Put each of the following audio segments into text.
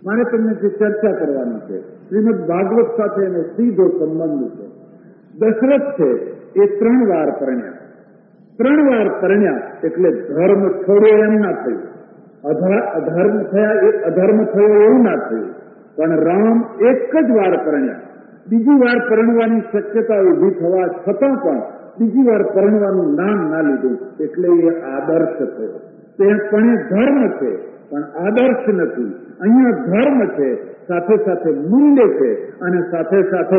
મારે તમને જે ચર્ચા કરવાની છે શ્રીમદ ભાગવત સાથે એનો સીધો સંબંધ છે. દશરથ છે એ 3 વાર પરણ્યા. 3 વાર પરણ્યા એટલે ધર્મ છોડ્યો એમ ના થયું, અધર્મ થયા એ અધર્મ થયો એવું ના થયું. પણ રામ એક જ વાર પરણ્યા. બીજી વાર પરણવાની શક્યતા ઊભી થવા છતાં પણ બીજી વાર પરણવાનું નામ ના લીધું એટલે એ આદર્શ થયો. તે પણ એ ધર્મ છે પણ આદર્શ નથી. અહીંયા ધર્મ છે, સાથે સાથે મૂલ્ય છે અને સાથે સાથે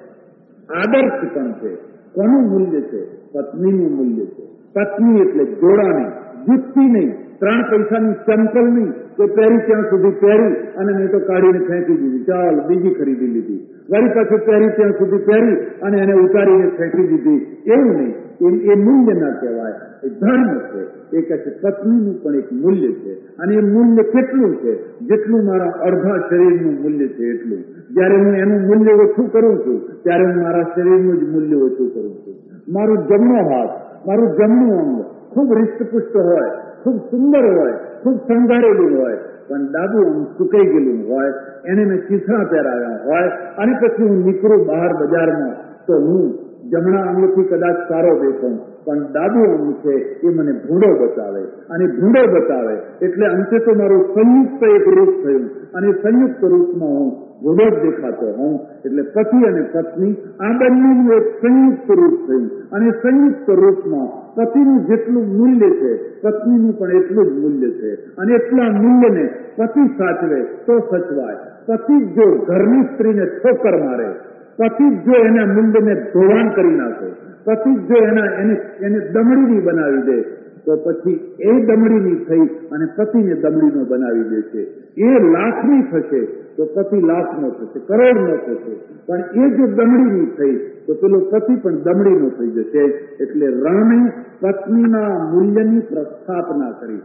આદર્શ પણ છે. કોનું મૂલ્ય છે? પત્નીનું મૂલ્ય છે. પત્ની એટલે જોડાણી, જુત્તી નહીં, 3 પૈસાની ચંપલ નહીં કે પહેરી ત્યાં સુધી પહેરી અને નહીં તો કાઢીને ફેંકી દીધી, ચાલ બીજી ખરીદી લીધી, વળી પાછું પહેરી ત્યાં સુધી પહેરી અને એને ઉતારીને ફેંકી દીધી, એવું નહીં. એ મૂલ્ય ના કહેવાય, એ ધર્મ છે. એ કહે છે પત્નીનું પણ એક મૂલ્ય છે અને એ મૂલ્ય કેટલું છે? જેટલું મારા અડધા શરીરનું મૂલ્ય છે એટલું. જયારે હું એનું મૂલ્ય ઓછું કરું છું ત્યારે હું મારા શરીરનું જ મૂલ્ય ઓછું કરું છું. મારું જમણો હાથ, મારું જમણું અંગ ખૂબ હૃષ્ટપુષ્ટ હોય, ખૂબ સુંદર હોય, ખૂબ શણગારેલું હોય, પણ ડાબું અંગ સુકાઈ ગયેલું હોય, એને મેં ચીથડા પહેરાવ્યા હોય અને પછી હું નીકળું બહાર બજારમાં તો હું જમણા અંગથી કદાચ સારો દેખાઉં પણ ડાબું અંગ છે એ મને ભૂંડો બતાવે અને ભૂંડો બતાવે એટલે અંતે તો મારું સંયુક્ત એક રૂપ થયું અને સંયુક્ત રૂપમાં હું ભૂંડો જ દેખાતો હોઉં. એટલે પતિ અને પત્ની આ બંનેનું એક સંયુક્ત રૂપ થયું અને સંયુક્ત રૂપમાં પતિનું જેટલું મૂલ્ય છે પત્નીનું પણ એટલું જ મૂલ્ય છે અને એટલા મૂલ્યને પતિ સાચવે તો સચવાય. પતિ જો ઘરની સ્ત્રીને ઠોકર મારે, પતિ જો એના મૂલ્યને ધોવાણ કરી નાખે, પતિ જો એને દમડીની બનાવી દે તો પછી એ દમડીની થઈ અને પતિને દમડીનો બનાવી દે છે. એ લાખની થશે તો પતિ લાખનો થશે, કરોડનો થશે, પણ એ જો દમડીની થઈ તો પેલો પતિ પણ દમડીનો થઈ જશે. એટલે રામે પત્નીના મૂલ્યની પ્રસ્થાપના કરી.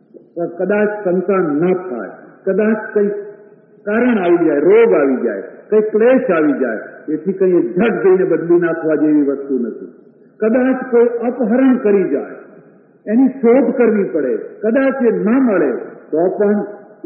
કદાચ સંતાન ન થાય, કદાચ કંઈક કારણ આવી જાય, રોગ આવી જાય, કંઈ ક્લેશ આવી જાય, એથી કંઈ ઝટ જઈને બદલી નાખવા જેવી વસ્તુ નથી. કદાચ કોઈ અપહરણ કરી જાય, એની શોધ કરવી પડે, કદાચ એ ના મળે તો પણ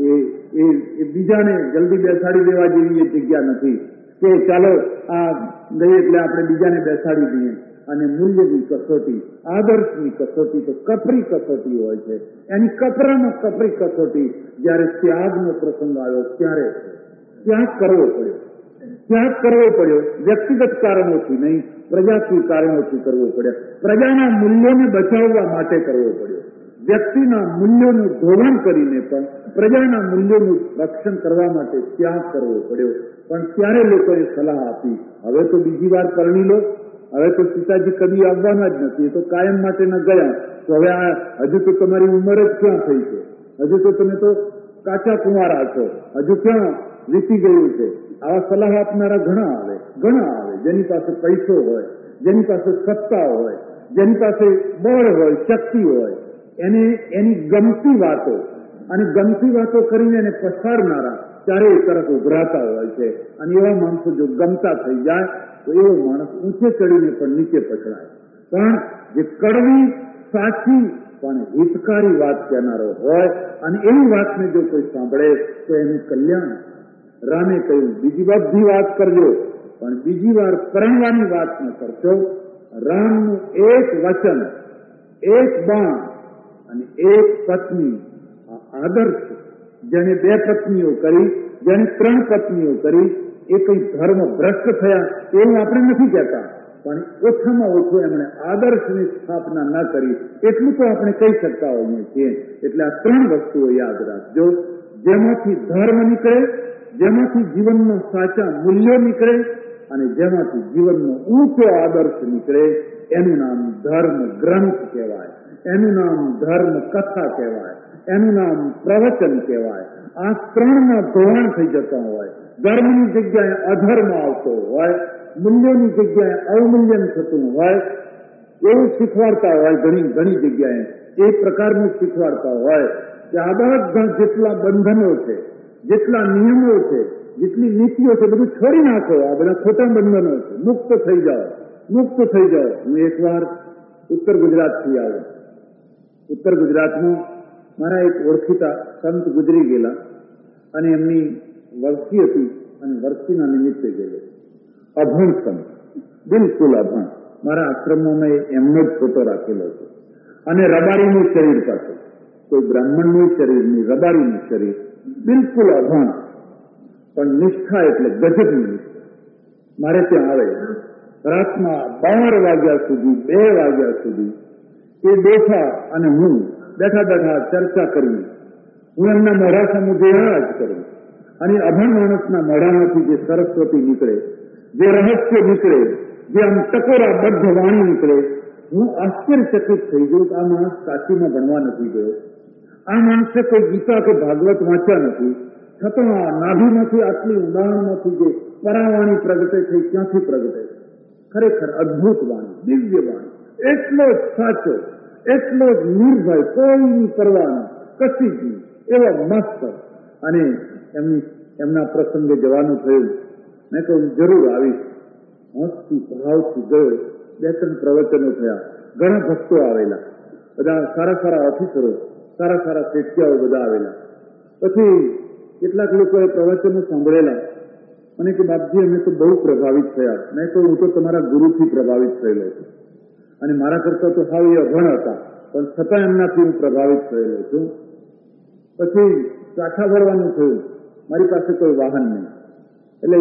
એ બીજાને જલ્દી બેસાડી દેવા જેવી એ જગ્યા નથી કે ચાલો આ ગઈ એટલે આપણે બીજાને બેસાડી દઈએ. અને મૂલ્યની કસોટી, આદર્શની કસોટી તો કપરી કસોટી હોય છે. એની કપરામાં કપરી કસોટી જયારે ત્યાગનો પ્રસંગ આવ્યો ત્યારે ત્યાગ કરવો પડ્યો. ત્યાગ કરવો પડ્યો વ્યક્તિગત કારણોથી નહીં, પ્રજાકીય કારણોથી કરવો પડ્યો. પ્રજાના મૂલ્યોને બચાવવા માટે કરવો પડ્યો. વ્યક્તિના મૂલ્યોનું ધોવાણ કરીને પણ પ્રજાના મૂલ્યોનું રક્ષણ કરવા માટે ત્યાગ કરવો પડ્યો. પણ ત્યારે લોકોએ સલાહ આપી, હવે તો બીજી વાર પરણી લો, હવે તો સીતાજી કદી આવવાના જ નથી, એ તો કાયમ માટે ન ગયા, તો હવે હજુ તો તમારી ઉંમર જ ક્યાં થઈ છે, હજુ તો તમે તો કાચા કુંવારા છો, હજુ ક્યાં વીતી ગયું છે. આવા સલાહ આપનારા ઘણા આવે, જેની પાસે પૈસો હોય, જેની પાસે સત્તા હોય, જેની પાસે બળ હોય, શક્તિ હોય, એની ગમતી વાતો અને ગમતી વાતો કરીને એને પસારનારા ચારેય તરફ ઉભરાતા હોય છે. અને એવા માણસો જો ગમતા થઈ જાય તો એવો માણસ ઊંચે ચડીને પણ નીચે પછડાય. પણ જે કડવી, સાચી પણ હિતકારી વાત કહેનારો હોય અને એવી વાતને જો કોઈ સાંભળે તો એનું કલ્યાણ. રામે કહ્યું બીજી બધી વાત કરજો પણ બીજી વાર પરણવાની વાત ન કરશો. રામનું એક વચન, એક બાણ અને એક પત્ની, આ આદર્શ. જેને 2 પત્નીઓ કરી, જેને 3 પત્નીઓ કરી, એ કઈ ધર્મ ભ્રષ્ટ થયા એવું આપણે નથી કહેતા, પણ ઓછામાં ઓછું એમણે આદર્શની સ્થાપના ન કરી એટલું તો આપણે કહી શકતા હોઈએ છીએ. એટલે આ 3 વસ્તુઓ યાદ રાખજો. જેમાંથી ધર્મ નીકળે, જેમાંથી જીવનના સાચા મૂલ્યો નીકળે અને જેમાંથી જીવનનો ઊંચો આદર્શ નીકળે એનું નામ ધર્મ ગ્રંથ કહેવાય, એનું નામ ધર્મ કથા કહેવાય, એનું નામ પ્રવચન કહેવાય. આ 3ના ધોવાણ થઈ જતા હોય, ધર્મની જગ્યાએ અધર્મ આવતો હોય, મૂલ્યોની જગ્યાએ અવમૂલ્યન થતું હોય, એવું શીખવાડતા હોય. ઘણી જગ્યાએ એ પ્રકારનું શીખવાડતા હોય કે આ બધા જેટલા બંધનો છે, જેટલા નિયમો છે, જેટલી નીતિઓ છે, બધું છોડી નાખો. આ બધા ખોટા બંધનો છે, મુક્ત થઈ જાઓ, મુક્ત થઈ જાઓ. હું એકવાર ઉત્તર ગુજરાતથી આવ્યો. ઉત્તર ગુજરાતમાં મારા એક ઓળખીતા સંત ગુજરી ગયેલા અને એમની વરસી હતી અને વરસીના નિમિત્તે ગયેલો. અભણ સંત, બિલકુલ અભણ. મારા આશ્રમમાં મેં એમનો જ ફોટો રાખેલો છે. અને રબારીનું શરીર પાસે, કોઈ બ્રાહ્મણનું શરીર નહીં, રબારીનું શરીર, બિલકુલ અભણ, પણ નિષ્ઠા એટલે ગજબની નિષ્ઠા. મારે ત્યાં આવે રાતના 12 વાગ્યા સુધી, 2 વાગ્યા સુધી એ બેઠા અને હું બેઠા બેઠા ચર્ચા કરી. હું એમના મોઢા સામે જોયા જ કરું. અને અભણ માણસના મોઢામાંથી જે સરસ્વતી નીકળે, જે રહસ્ય નીકળે, જે આમ ટકોરા બદ્ધ વાણી નીકળે, હું આશ્ચર્યચકિત થઈ ગયું કે આ માણસ કાશીમાં ભણવા નથી ગયો, આ માણસે કોઈ ગીતા કે ભાગવત વાંચ્યા નથી, છતાં નાભીમાંથી આટલી ઊંડાણમાંથી જે પરાવાણી પ્રગટે છે ક્યાંથી પ્રગટે છે? ખરેખર અદભુત વાણી, દિવ્ય વાણી, એટલો જ સાચો, એટલો જ નિર્ભય, કોઈની પરવા કશી જ નહીં, એવો મસ્ત. અને એમના પ્રસંગે જવાનું થયું. મેં કહ્યું જરૂર આવીશ. હસથી ભાવથી ગયો. 2-3 પ્રવચનો થયા. ઘણા ભક્તો આવેલા, બધા સારા સારા ઓફિસરો, સારા સારા શેઠિયાઓ બધા આવેલા. પછી કેટલાક લોકોએ પ્રવચનો સાંભળેલા. મને કે બાપજી અમે તો બહુ પ્રભાવિત થયા. મેં કહ્યું હું તો તમારા ગુરુથી પ્રભાવિત થયેલો છું, અને મારા કરતા તો હાવ એ અભણ હતા, પણ છતાં એમનાથી હું પ્રભાવિત થયેલો છું. પછી કાંઠા ભરવાનું થયું. મારી પાસે કોઈ વાહન નહીં. એટલે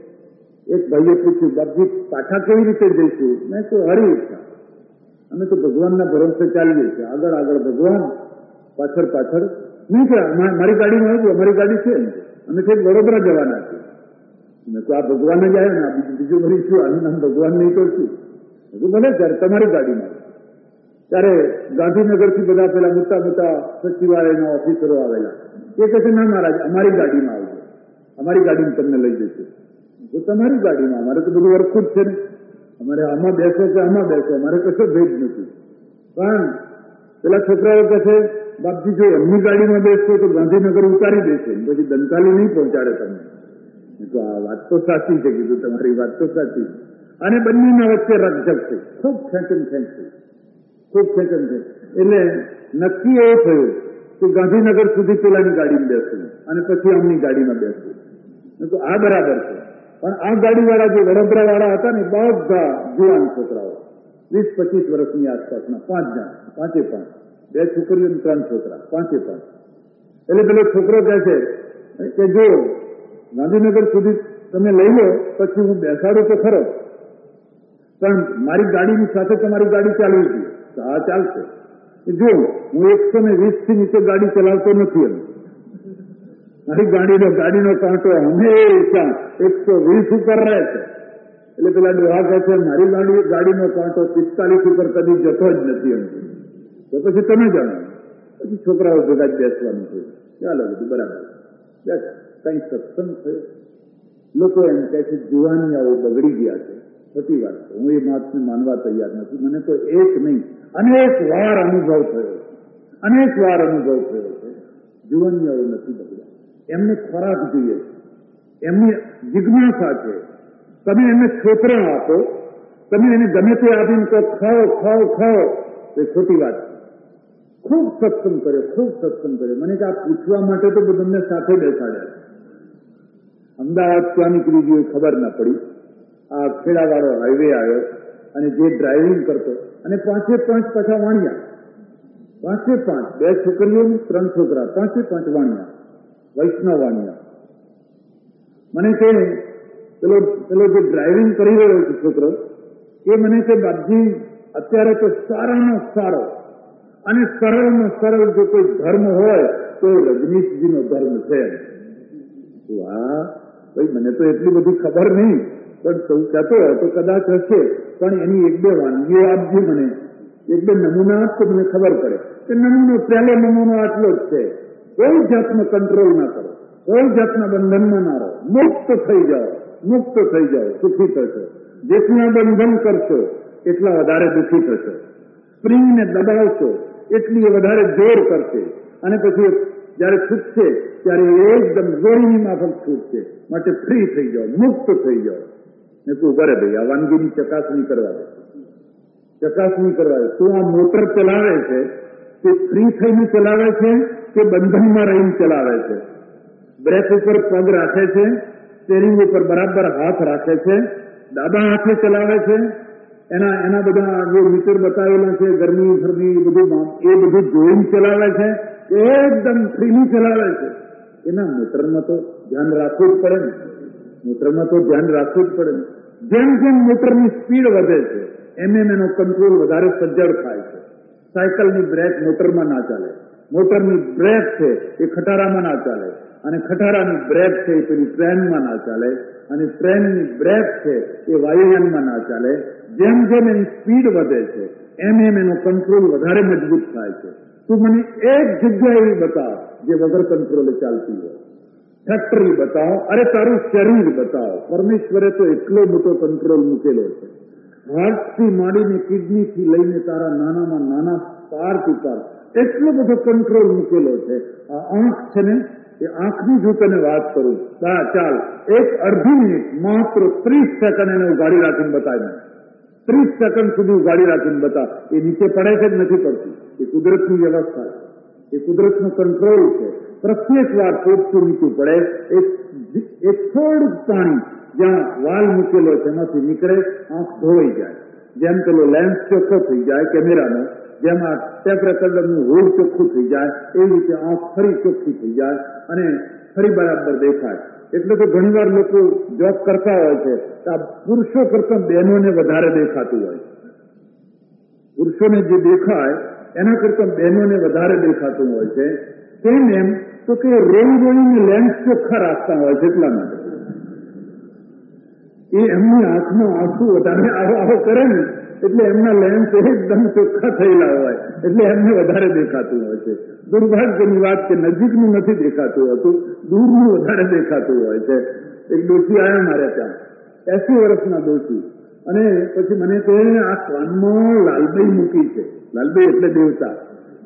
એક ભાઈએ પૂછ્યું, બાપજી કાંઠા કેવી રીતે જઈશું? મેં કહ્યું હરી ઈચ્છા, અમે તો ભગવાનના ભરોસે ચાલીએ છીએ. આગળ આગળ ભગવાન, પાછળ પાછળ નહીં. કે મારી ગાડીમાં આવ્યું, અમારી ગાડી છે ને, અમે છે વડોદરા જવાના છીએ. મેં તો આ ભગવાન જ આવ્યો ને, બીજું ભરી શું? આનું નામ ભગવાન નહીં કરશું. ભલે ત્યારે તમારી ગાડીમાં. ત્યારે ગાંધીનગરથી બધા પેલા મોટા મોટા સચિવાલયના ઓફિસરો આવેલા. એ કહે છે ના મહારાજ અમારી ગાડીમાં આવજો, અમારી ગાડીમાં તમને લઈ જશે. તો તમારી ગાડીમાં? અમારે તો બધું વરખું જ છે ને, અમારે આમાં બેસો કે આમાં બેસો, અમારે કશો ભેદ નથી. પણ પેલા છોકરાઓ કહે છે બાપજી જો એમની ગાડીમાં બેસશો તો ગાંધીનગર ઉતારી દેશે, પછી દંતાલી નહીં પહોંચાડે તમને. તો આ વાત તો સાચી છે. કીધું તમારી વાત તો સાચી. અને બંનેના વચ્ચે રકઝક છે, ખૂબ ખેંચન ખેંચ છે, ખૂબ ખેંચન છે. એટલે નક્કી એવું થયું કે ગાંધીનગર સુધી પેલાની ગાડીમાં બેસવું અને પછી આમની ગાડીમાં બેસવું. તો આ બરાબર છે. પણ આ ગાડીવાળા જે વડોદરા વાળા હતા ને, બધા જુવાન છોકરાઓ, 20-25 વર્ષની આસપાસના, 5 જણ, 5 2 છોકરીઓ 3 છોકરા, 5. એટલે પેલો છોકરો કહે છે કે જો ગાંધીનગર સુધી તમે લઈ લો પછી હું બેસાડું તો ખરો, પણ મારી ગાડીની સાથે તમારી ગાડી ચાલવી જોઈએ. હા ચાલશે. જો હું 120 થી નીચે ગાડી ચલાવતો નથી. એમ મારી ગાડીનો કાંટો હંમેશા 120 ઉપર રહે છે. એટલે પેલા ડોહા કહે છે મારી ગાડીનો કાંટો 45 ઉપર કદી જતો જ નથી. એમ તો પછી તમે જાણો. પછી છોકરાઓ ભેગા જ બેસવાનું થયું. ચાલો બધું બરાબર બેઠા. કઈ સત્સંગ થયો. લોકો એમ કહે છે જુવાનિયાઓ બગડી ગયા છે. ખોટી વાત છે. હું એ વાતને માનવા તૈયાર નથી. મને તો એક નહીં અનેક વાર અનુભવ થયો, અનેક વાર અનુભવ થયો છે. જુવાનિયાઓ નથી બગડ્યા. એમને ખોરાક જોઈએ છે, એમની જિજ્ઞાસા છે. તમે એમને છોતરા આપો, તમે એને ગમે તે આપીને કહો ખાઓ ખાઓ ખાઓ, એ ખોટી વાત છે. ખૂબ સત્સંગ કર્યો, ખૂબ સત્સંગ કર્યો. મને કે આ પૂછવા માટે તો તમને સાથે બેસાડ્યા. અમદાવાદ ક્યાં નીકળી ગયું ખબર ના પડી. આ ખેડાવાળો હાઈવે આવ્યો અને જે ડ્રાઇવિંગ કરતો, અને 5 પાછા વાણિયા, 5 2 છોકરીઓ 3 છોકરા, 5 વાણિયા, વૈષ્ણવ વાણિયા. મને કે પેલો જે ડ્રાઇવિંગ કરી રહ્યો છે છોકરો, એ મને કે બાપજી અત્યારે તો સારાનો સારો અને સરળનો સરળ જો કોઈ ધર્મ હોય તો રજનીશજીનો ધર્મ છે. વાહ ભાઈ, મને તો એટલી બધી ખબર નહીં, પણ સૌ કહેતો હોય તો કદાચ હશે. પણ એની 1-2 વાનગીઓ આપજો મને, 1-2 નમૂના આપ તો મને ખબર પડે કે પહેલો નમૂનો આટલો જ છે. કોઈ જાતનો કંટ્રોલ ના કરો, કોઈ જાતના બંધનમાં ના રહો, મુક્ત થઈ જાઓ, મુક્ત થઈ જાઓ, સુખી થશો. જેટલા બંધન કરશો એટલા વધારે દુઃખી થશો. સ્પ્રિંગને દબાવશો એટલી વધારે જોર કરશે, અને પછી જયારે છૂટશે ત્યારે એકદમ જોરની માફક છૂટશે. માટે ફ્રી થઈ જાઓ, મુક્ત થઈ જાઓ. ને તું બરે ભાઈ આ વાનગીની ચકાસણી કરવા દે, ચકાસણી કરવા દે. તું આ મોટર ચલાવે છે તે ફ્રી થઈને ચલાવે છે કે બંધનમાં રહીને ચલાવે છે? બ્રેક ઉપર પગ રાખે છે, સ્ટેરિંગ ઉપર બરાબર હાથ રાખે છે, ડાબા હાથે ચલાવે છે, એના બધા જે મીટર બતાવેલા છે ગરમી ઠંડી એ બધું જોઈને ચલાવે છે, એકદમ ફ્રીલી ચલાવે છે. એના મોટરમાં તો ધ્યાન રાખવું જ પડે ને, મોટરમાં તો ધ્યાન રાખવું જ પડે ને. જેમ જેમ મોટરની સ્પીડ વધે છે એમ એનો કંટ્રોલ વધારે સજ્જડ થાય છે. સાયકલની બ્રેક મોટરમાં ના ચાલે, મોટરની બ્રેક છે એ ખટારામાં ના ચાલે, અને ખટારાની બ્રેક છે એ પેલી ટ્રેનમાં ના ચાલે, અને ટ્રેનની બ્રેક છે એ વાયુયાનમાં ના ચાલે. જેમ જેમ એની સ્પીડ વધે છે એમ એનો કંટ્રોલ વધારે મજબૂત થાય છે. તું મને એક જગ્યા એવી બતાવ જે વગર કંટ્રોલે ચાલતી હોય. ફેક્ટરી બતાવો, અરે તારું શરીર બતાવો. પરમેશ્વરે તો એટલો મોટો કંટ્રોલ મૂકેલો છે. હાર્ટથી માંડીને કિડનીથી લઈને તારા નાનામાં નાના પાર્ટ ઉપર એટલો બધો કંટ્રોલ મૂકેલો છે. આ આંખ છે ને, એ આંખની જો તને વાત કરું, ચાલ એક અડધી મિનિટ માત્ર 30 સેકન્ડ એને ઉગાડી રાખીને બતાવી દે. 30 સેકન્ડ સુધી ઉગાડી રાખીને બતા. એ નીચે પડે છે કે નથી પડતી? એ કુદરતની વ્યવસ્થા છે, એ કુદરતનો કંટ્રોલ છે. પ્રત્યેક વાર પોટતું નીચું પડે, એક થોડુંક પાણી જ્યાં વાલ મૂકેલો છે એમાંથી નીકળે, આંખ ધોવાઈ જાય. જેમ પેલો લેન્સ ચોખ્ખો થઈ જાય કેમેરાનો, જેમ આ ટેપ રેકોર્ડરનું હોડ ચોખ્ખું થઈ જાય, એવી રીતે આંખ ફરી ચોખ્ખી થઈ જાય અને ફરી બરાબર દેખાય. એટલે તો ઘણીવાર લોકો જોબ કરતા હોય છે તો આ પુરુષો કરતા બહેનોને વધારે દેખાતું હોય છે. પુરુષોને જે દેખાય એના કરતા બહેનોને વધારે દેખાતું હોય છે. કેમ એમ તો કે રોઈને લેન્સ ચોખ્ખા રાખતા હોય છે, એટલા માટે. એ એમની આંખનો આંસુ વધારે આવો કરે ને એટલે એમના લેન્સ એકદમ ચોખ્ખા થયેલા હોય એટલે એમને વધારે દેખાતું હોય છે. દુર્ભાગ્યની વાત કે નજીકનું નથી દેખાતું હોતું, દૂરનું વધારે દેખાતું હોય છે. એક ડોશી આવ્યા મારે ત્યાં, 80 વર્ષના ડોશી, અને પછી મને કહે આ કાનમાં લાલભાઈ મૂકી છે. લાલભાઈ એટલે દેવતા,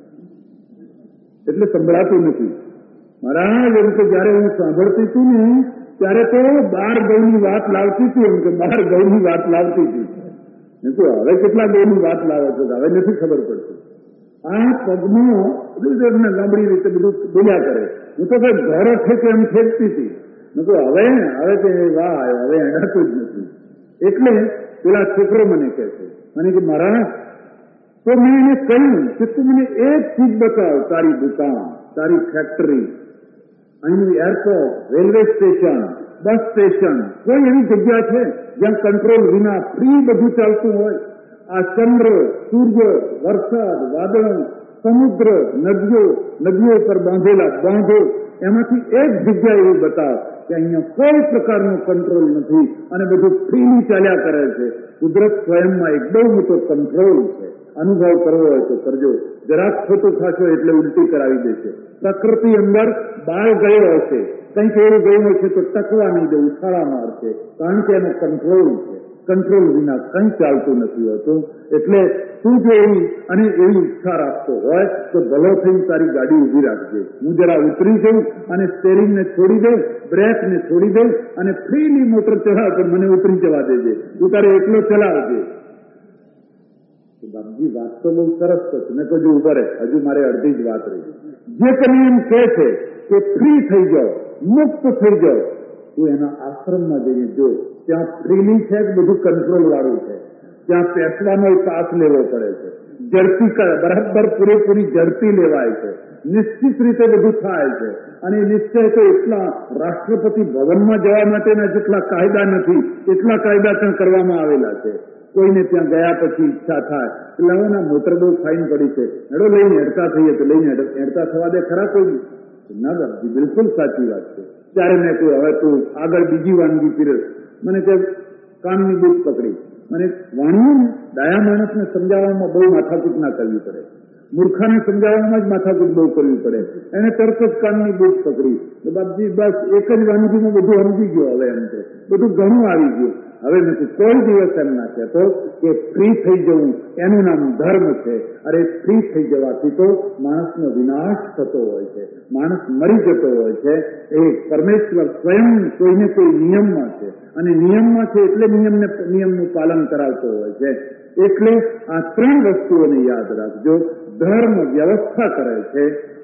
એટલે સંભળાતું નથી. મહારાજ એમ કે જયારે હું સાંભળતી હતી ને ત્યારે તો 12 ગૌની વાત લાવતી હતી, એમ કે 12 ગૌની વાત લાવતી હતી. હવે કેટલા ગૌની વાત લાવે છે હવે નથી ખબર પડતી. આ પગમાં ગામડી રીતે બધું બોલ્યા કરે. હું તો કઈ ઘર ઠેકે એમ ફેંકતી હતી. હવે કે વાહ હવે એડાતું જ નથી. એટલે પેલા છોકરો મને કહે છે, મને કે મહારાજ, તો મેં એને કહ્યું કે તું મને એક ચીજ બતાવ, તારી દુકાન, તારી ફેક્ટરી, અહીંનું airport, railway station, bus station, કોઈ એવી જગ્યા છે જ્યાં કંટ્રોલ વિના ફ્રી બધું ચાલતું હોય? આ ચંદ્ર, સૂર્ય, વરસાદ, વાદળો, સમુદ્ર, નદીઓ પર બાંધેલા બાંધો, એમાંથી એક જગ્યા એવી બતાવ કે અહીંયા કોઈ પ્રકારનો કંટ્રોલ નથી અને બધું ફ્રીલી ચાલ્યા કરે છે. કુદરત સ્વયંમાં એક બહુ મોટો કંટ્રોલ છે. અનુભવ કરવો હોય તો કરજો. જરાક ખોટું થશો એટલે ઉલટી કરાવી દેશે. પ્રકૃતિ અંદર બાળ ગયો હશે, કંઈક એવું ગયું હશે તો ટકવા નહીં દે, ઉછાળા મારશે, કારણ કે એનો કંટ્રોલ છે. કંટ્રોલ વિના કંઈ ચાલતું નથી હોતું. એટલે તું જો એવી ઈચ્છા રાખતો હોય તો ભલો થઈને તારી ગાડી ઉભી રાખજે. હું જરા ઉતરી જઉં અને સ્ટેરિંગને છોડી દઉં, બ્રેકને છોડી દઉં અને ફ્રીલી મોટર ચલાવ તો મને ઉતરી જવા દેજે, તું તારે એકલો ચલાવજે. બાપજી વાત તો બહુ સરસ છે, મેં કહ્યું ઉભા રહે, હજુ મારે અડધી જ વાત રહી. જે તમે એમ કહે છે કે ફ્રી થઈ જાઓ, મુક્ત થઈ જાઓ, તું એના આશ્રમમાં જઈને જો, ત્યાં ફ્રીલી છે બધું કંટ્રોલ વાળું છે. ત્યાં પેસવાનો પાસ લેવો પડે છે, ઝડપી બરાબર પૂરેપૂરી ઝડપી લેવાય છે, નિશ્ચિત રીતે બધું થાય છે. અને નિશ્ચય તો એટલા રાષ્ટ્રપતિ ભવનમાં જવા માટેના જેટલા કાયદા નથી એટલા કાયદા ત્યાં કરવામાં આવેલા છે. કોઈને ત્યાં ગયા પછી ઈચ્છા થાય એટલે હવે મોટર બહુ ફાઇન પડી છે, હેડો લઈને હેડતા થઈએ તો લઈને હેડતા થવા દે ખરા કોઈ? ના બાપજી, બિલકુલ સાચી વાત છે. ત્યારે મેં કહ્યું હવે તું આગળ બીજી વાનગી પીરસ. મને કે કાનની બૂટ પકડી. મને વાણીઓને ડાયા માણસને સમજાવવામાં બહુ માથાકૂટ ના કરવી પડે, મૂર્ખાને સમજાવવામાં જ માથાકૂટ બહુ કરવી પડે. એને તરત જ કાનની બૂટ પકડી તો બાપજી બસ એક જ વાનગીમાં બધું સમજી ગયો. હવે એમ છે બધું ઘણું આવી ગયું. હવે નથી કોઈ દિવસ એમ ના કહેતો કે ફ્રી થઈ જવું એનું નામ ધર્મ છે. અરે ફ્રી થઈ જવાથી તો માણસનો વિનાશ થતો હોય છે, માણસ મરી જતો હોય છે. એ પરમેશ્વર સ્વયં કોઈને કોઈ નિયમમાં છે અને નિયમમાં છે એટલે નિયમનું પાલન કરાવતો હોય છે. એટલે આ 3 વસ્તુઓને યાદ રાખજો. ધર્મ વ્યવસ્થા કરે છે,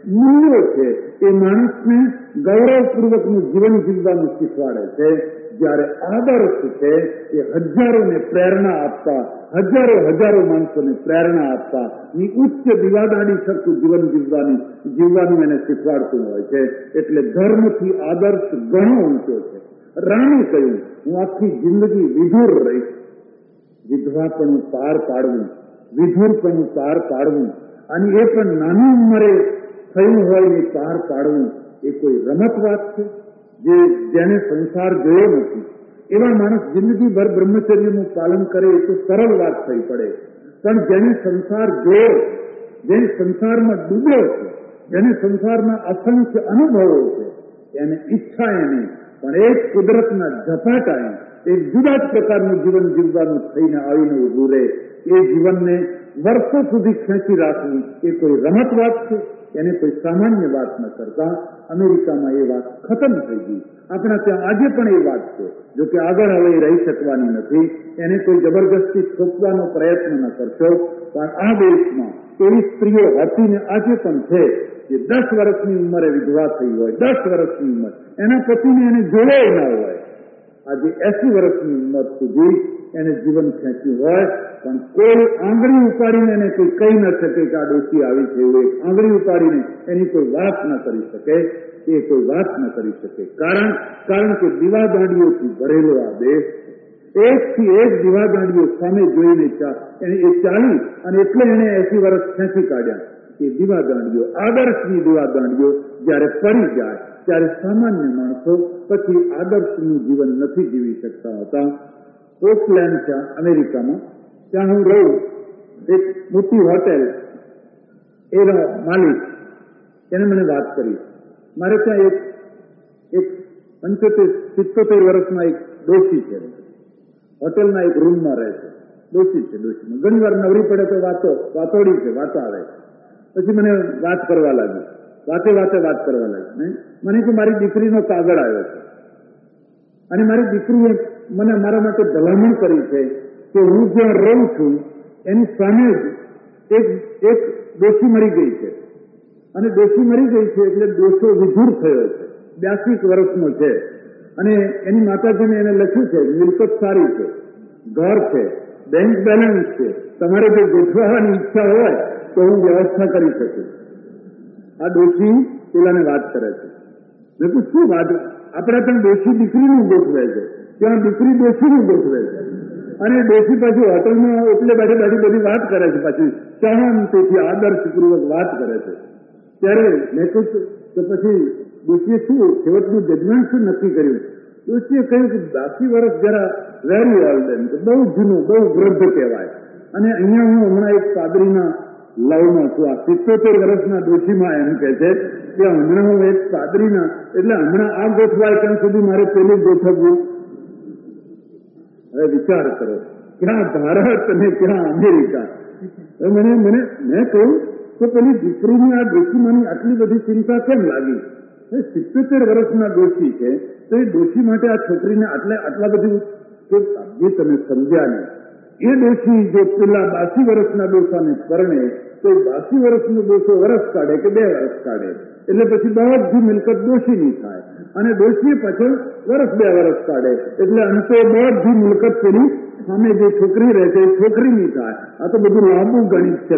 મૂલ્યો છે એ માણસને ગૌરવપૂર્વકનું જીવન જીવવાનું શીખવાડે છે. જ્યારે આદર્શ છે એ હજારોને પ્રેરણા આપવા, હજારો માણસોને પ્રેરણા આપવા ની ઉચ્ચ દિવાદાડી સરખું જીવન જીવવાનું એને શીખવાડતું હોય છે. એટલે ધર્મથી આદર્શ ઘણો ઊંચો છે. રામે કહ્યું, હું આખી જિંદગી વિધુર રહીશ. વિધવાપણું પાર પાડવું, વિધુરપણું પાર પાડવું, અને એ પણ નાની ઉંમરે થયું હોય એ પાર પાડવું એ કોઈ રમત વાત છે? જેને સંસાર જોયો નથી એવા માણસ જિંદગીભર બ્રહ્મચર્યનું પાલન કરે એ તો સરળ વાત થઈ પડે. પણ જેને સંસાર જોયો, જેને સંસારમાં ડૂબ્યો છે, જેને સંસારના અસંખ્ય અનુભવો છે, એને ઈચ્છા એને પણ એક કુદરતના ઝપાટાએ એક જુદા જ પ્રકારનું જીવન જીવવાનું થઈને આવીને ઉભું રહે. એ જીવનને વર્ષો સુધી ખેંચી રાખવું એ કોઈ રમત વાત છે? એને કોઈ સામાન્ય વાત ન કરતા અમેરિકામાં એ વાત ખતમ થઈ ગઈ. આપણા ત્યાં આજે પણ એ વાત છે, જો કે આગળ હવે એ રહી શકવાની નથી. એને કોઈ જબરજસ્તી થોપવાનો પ્રયત્ન ન કરશો. પણ આ દેશમાં એવી સ્ત્રીઓ હતી ને આજે પણ છે જે 10 વર્ષની ઉંમરે વિધવા થઈ હોય, 10 વર્ષની ઉંમર, એના પતિને એને જોયો ન હોય, આજે 80 વર્ષની ઉંમર સુધી એને જીવન ખેંચ્યું હોય, પણ કોઈ આંગળી ઉપાડીને એને કોઈ કહી ન શકે કે આ ડોશી આવી છે. એવું આંગળી ઉપાડીને એની કોઈ વાત ન કરી શકે, એ કોઈ વાત ન કરી શકે. કારણ કે દીવાદાંડીઓથી ભરેલો આ દેશ, એકથી એક દીવાદાંડીઓ સામે જોઈને એ ચાલી અને એટલે એને 80 વર્ષ ખેંચી કાઢ્યા. એ દીવાદાંડીઓ, આદર્શની દીવાદાંડીઓ જ્યારે પડી જાય ત્યારે સામાન્ય માણસો પછી આદર્શનું જીવન નથી જીવી શકતા હતા. ઓકલેન્ડ છે અમેરિકામાં, ત્યાં હું રહું, એક મોટી હોટેલ, એનો માલિક, એને મને વાત કરી, મારે ત્યાં એક 75-77 વર્ષના એક ડોશી છે, હોટેલના એક રૂમમાં રહે છે. ડોશી છે, ડોશીમાં ઘણી વાર નવરી પડે તો વાતોડી છે, વાતો આવે. પછી મને વાત કરવા લાગી, વાત કરવા લાગી. મને કે મારી દીકરીનો કાગળ આવ્યો છે અને મારી દીકરીએ મને મારા માટે ભલામણ કરી છે કે હું જ્યાં રહું છું એની સામે જ એક ડોશી મરી ગઈ છે, અને ડોશી મરી ગઈ છે એટલે ડોશો વિધુર થયો છે, 82 વર્ષનો છે, અને એની માતાજીને એને લખ્યું છે મિલકત સારી છે, ઘર છે, બેંક બેલેન્સ છે, તમારે જો ગોઠવવાની ઈચ્છા હોય તો હું વ્યવસ્થા કરી શકું. આ ડોશી પેલાને વાત કરે છે. મેં કહ્યું શું વાત? આપણે ત્યાં ડોશી દીકરીનું ગોઠવે છે, ત્યાં દીકરી ડોશીનું ગોઠવે છે, અને ડોશી પાછી હોટલમાં એટલે બેઠી બધી વાત કરે છે, પાછી શાંતિથી આદર્શપૂર્વક વાત કરે છે. ત્યારે મેં કહ્યું તો પછી ડોશીએ શું છેવટનું જજમેન્ટ શું નક્કી કર્યું? ડોશીએ કહ્યું કે 82 વર્ષ જરા વેરી ઓલ્ડ, એમ કે બહુ જૂનું, બહુ વૃદ્ધ કહેવાય. અને અહીંયા હું હમણાં એક પાદરીના લવમાં છું. આ 77 વર્ષના ડોશીમાં એમ કે છે કે હમણાં હું એક પાદરીના, એટલે હમણાં આ ગોઠવાય ત્યાં સુધી મારે પેલું ગોઠવવું. હવે વિચાર કરો, ક્યાં ભારત અને ક્યાં અમેરિકા. મેં કહ્યું કે પેલી દીકરીની આ ડોશીમાંની આટલી બધી ચિંતા કેમ લાગી? 77 વર્ષના ડોશી છે તો એ ડોશી માટે આ છોકરીને આટલા બધી જે તમે સમજ્યા નહીં. એ ડોશી જો પેલા 82 વર્ષના ડોસાને પરણે તો 82 વર્ષનો ડોસો વર્ષ કાઢે કે 2 વર્ષ કાઢે, એટલે પછી બધી મિલકત ડોશીની થાય, અને ડોશી પાછળ વર્ષ 2 વર્ષ કાઢે, એટલે અંતે બધી મિલકત પેલી સામે જે છોકરી રહે છે એ છોકરીની થાય. આ તો બધું લાંબુ ગણિત છે.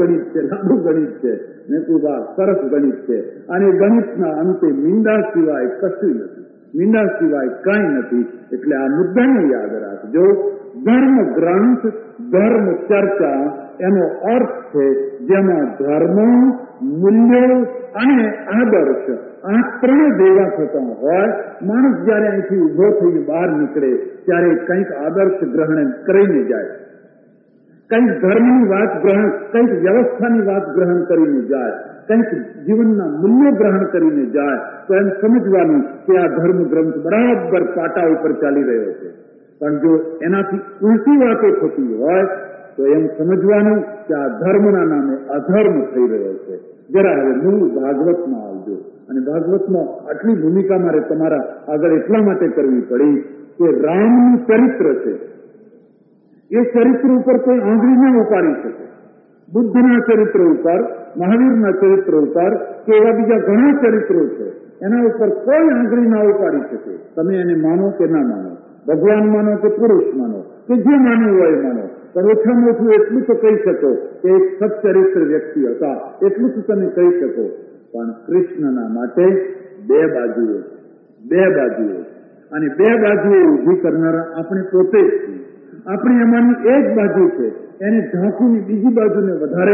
મેં કહ્યું વાહ, સરસ ગણિત છે. અને ગણિતના અંતે મીંડા સિવાય કશું નથી, મીંડા સિવાય કાંઈ નથી. એટલે આ મુદ્દાને યાદ રાખજો. ધર્મ ગ્રંથ, ધર્મ ચર્ચા એનો અર્થ છે જેમાં ધર્મ, મૂલ્યો અને આદર્શ આ ત્રણ ભેગા થતા હોય. માણસ જયારે અહીંથી ઉભો થઈને બહાર નીકળે ત્યારે કંઈક આદર્શ ગ્રહણ કરીને જાય, કંઈક ધર્મની વાત ગ્રહણ, કંઈક વ્યવસ્થાની વાત ગ્રહણ કરીને જાય, કંઈક જીવનના મૂલ્યો ગ્રહણ કરીને જાય, તો એમ સમજવાનું કે આ ધર્મ ગ્રંથ બરાબર પાટા ઉપર ચાલી રહ્યો છે. પણ જો એનાથી ઉલટી વાતો થતી હોય તો એમ સમજવાનું કે આ ધર્મના નામે અધર્મ થઈ રહ્યો છે. જરા હવે મૂળ ભાગવતમાં આવજો. અને ભાગવતમાં આટલી ભૂમિકા મારે તમારા આગળ એટલા માટે કરવી પડી કે રામનું ચરિત્ર છે, એ ચરિત્ર ઉપર કોઈ આંગળી ન ઉપાડી શકે. બુદ્ધના ચરિત્ર ઉપર મહાવીરના ચરિત્ર ઉપર કે એવા બીજા ઘણા ચરિત્રો છે, એના ઉપર કોઈ આંગળી ના ઉપાડી શકે. તમે એને માનો કે ના માનો, ભગવાન માનો કે પુરુષ માનો કે જે માનવું હોય માનો, પણ ઓછામાં ઓછું એટલું તો કહી શકો કે એક સચ્ચરિત્ર વ્યક્તિ હતા, એટલું તો તમે કહી શકો. પણ કૃષ્ણના માટે બે બાજુઓ, બે બાજુઓ, અને બે બાજુઓ ઊભી કરનારા આપણે પોતે જ છીએ. આપણી એમાંની એક બાજુ છે એને ઢાંકીની બીજી બાજુને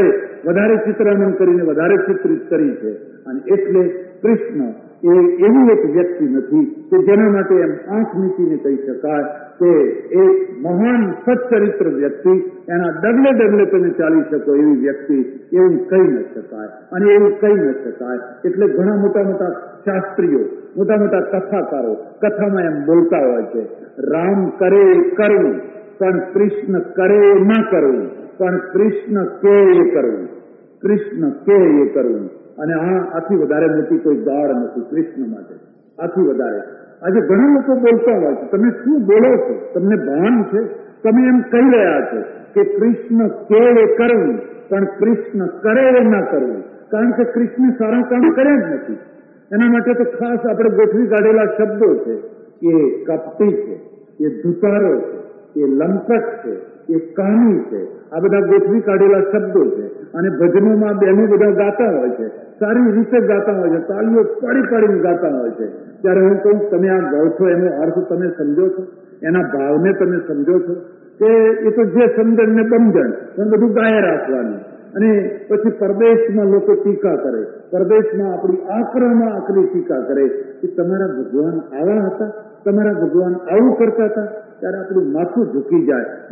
વધારે ચિત્રામણ કરીને વધારે ચિત્રિત કરી છે. અને એટલે કૃષ્ણ એ એવું એક વ્યક્તિ નથી કે જેના માટે એમ આંખ મીચીને કહી શકાય કે એક મહાન સચ્ચરિત્ર વ્યક્તિ, એના ડગલે ડગલે તમે ચાલી શકો એવી વ્યક્તિ, એવું કહી ન શકાય. અને એવું કહી ન શકાય એટલે ઘણા મોટા મોટા શાસ્ત્રીઓ, મોટા મોટા કથાકારો કથામાં એમ બોલતા હોય છે, રામ કરે કરવું પણ કૃષ્ણ કરે ન કરવું, પણ કૃષ્ણ કે એ કરવું, કૃષ્ણ કે એ કરવું. અને આથી વધારે મોટી કોઈ દાળ નથી કૃષ્ણ માટે, આથી વધારે. આજે ઘણા લોકો બોલતા હોય છે, તમે શું બોલો છો, તમને ભાન છે? તમે એમ કહી રહ્યા છો કે કૃષ્ણ કે એ કરવું પણ કૃષ્ણ કરે એ ન કરવું, કારણ કે કૃષ્ણ સારા કામ કર્યા જ નથી. એના માટે તો ખાસ આપણે ગોઠવી કાઢેલા શબ્દો છે. એ કપટી છે, એ ધુતારો છે, એ લંપટ છે, એ કામી છે. આ બધા ગોઠવી કાઢેલા શબ્દો છે. અને ભજનોમાં બહેનો બધા ગાતા હોય છે, સારી રીતે ગાતા હોય છે, તાળીઓ પાડી પાડીને ગાતા હોય છે. ત્યારે હું કહું, તમે આ ગાઓ છો એનો અર્થ તમે સમજો છો? એના ભાવને તમે સમજો છો? કે એ તો જે સમજણ ને બંધન પણ બધું ગાય રાખવાનું. અને પછી પરદેશમાં લોકો ટીકા કરે, પરદેશમાં આપણી આકરામાં આકરી ટીકા કરે કે તમારા ભગવાન આવા હતા, તમારા ભગવાન આવું કરતા હતા. ત્યારે આપણું માથું ઝૂકી જાય કે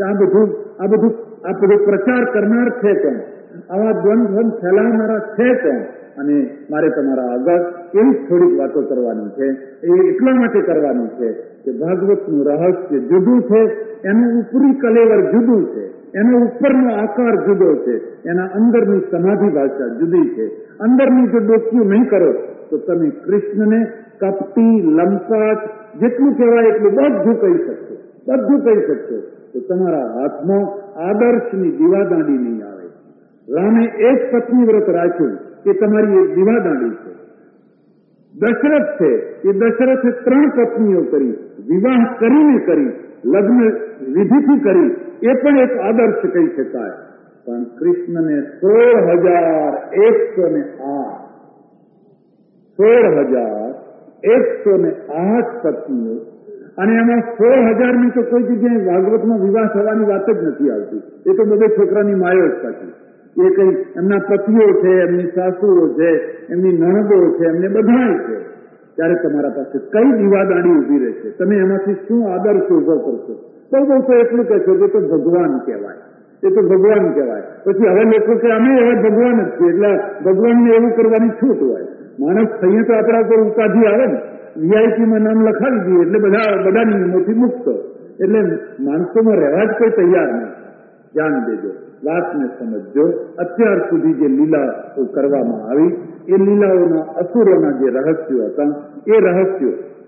આ બધું પ્રચાર કરનાર છે કોણ, આવા દ્વંદ્વ ફેલાવનારા છે કોણ? અને મારે તમારા આગળ એવી થોડીક વાતો કરવાની છે. એ એટલા માટે કરવાની છે કે ભાગવતનું રહસ્ય જુદું છે, એનું ઉપરી કલેવર જુદું છે, એનો ઉપરનો આકાર જુદો છે, એના અંદરની સમાધિ ભાષા જુદી છે. અંદરની જો ડોક્યું નહીં કરો તો તમે કૃષ્ણને કપટી, લંપટ, જેટલું કહેવાય એટલું બધું કહી શકશો, બધું કહી શકશો. તો તમારા હાથમાં આદર્શની દીવાદાંડી નહીં આવે. રામે એક પત્ની વ્રત રાખ્યું એ તમારી એક દીવાદાંડી છે. દશરથ છે, એ દશરથે 3 પત્નીઓ કરી, વિવાહ કરીને કરી, લગ્ન વિધિથી કરી, એ પણ એક આદર્શ કહી શકાય. પણ કૃષ્ણને 16,108 પત્નીઓ, અને એમાં 16,000ની તો કોઈ જગ્યાએ ભાગવતમાં વિવાહ થવાની વાત જ નથી આવતી. એ તો બધે છોકરાની માયો જ પાછી. એ કઈ એમના પતિઓ છે, એમની સાસુઓ છે, એમની નણંદો છે, એમને બધાય છે. ત્યારે તમારા પાસે કઈ દીવાદાંડી ઉભી રહેશે? તમે એમાંથી શું આદર્શ ઉભો કરશો? બહુ તો એટલું કહેશો કે તો ભગવાન કહેવાય, એ તો ભગવાન કહેવાય. પછી હવે લોકો કે અમે એવા ભગવાન જ છીએ, એટલે ભગવાનને એવું કરવાની છૂટ હોય. માણસ થઈએ તો આપણા ઉપર ઉપાધિ આવે ને, વીઆઈપીમાં નામ લખાવી દઈએ એટલે બધા નિયમોથી મુક્ત. એટલે માણસોમાં રહેવા જ કોઈ તૈયાર નહીં. ધ્યાન દેજો, વાતને સમજજો. અત્યાર સુધી જે લીલાઓ કરવામાં આવી એ લીલાઓના અસુરોના જે રહસ્યો હતા એ રહસ્યો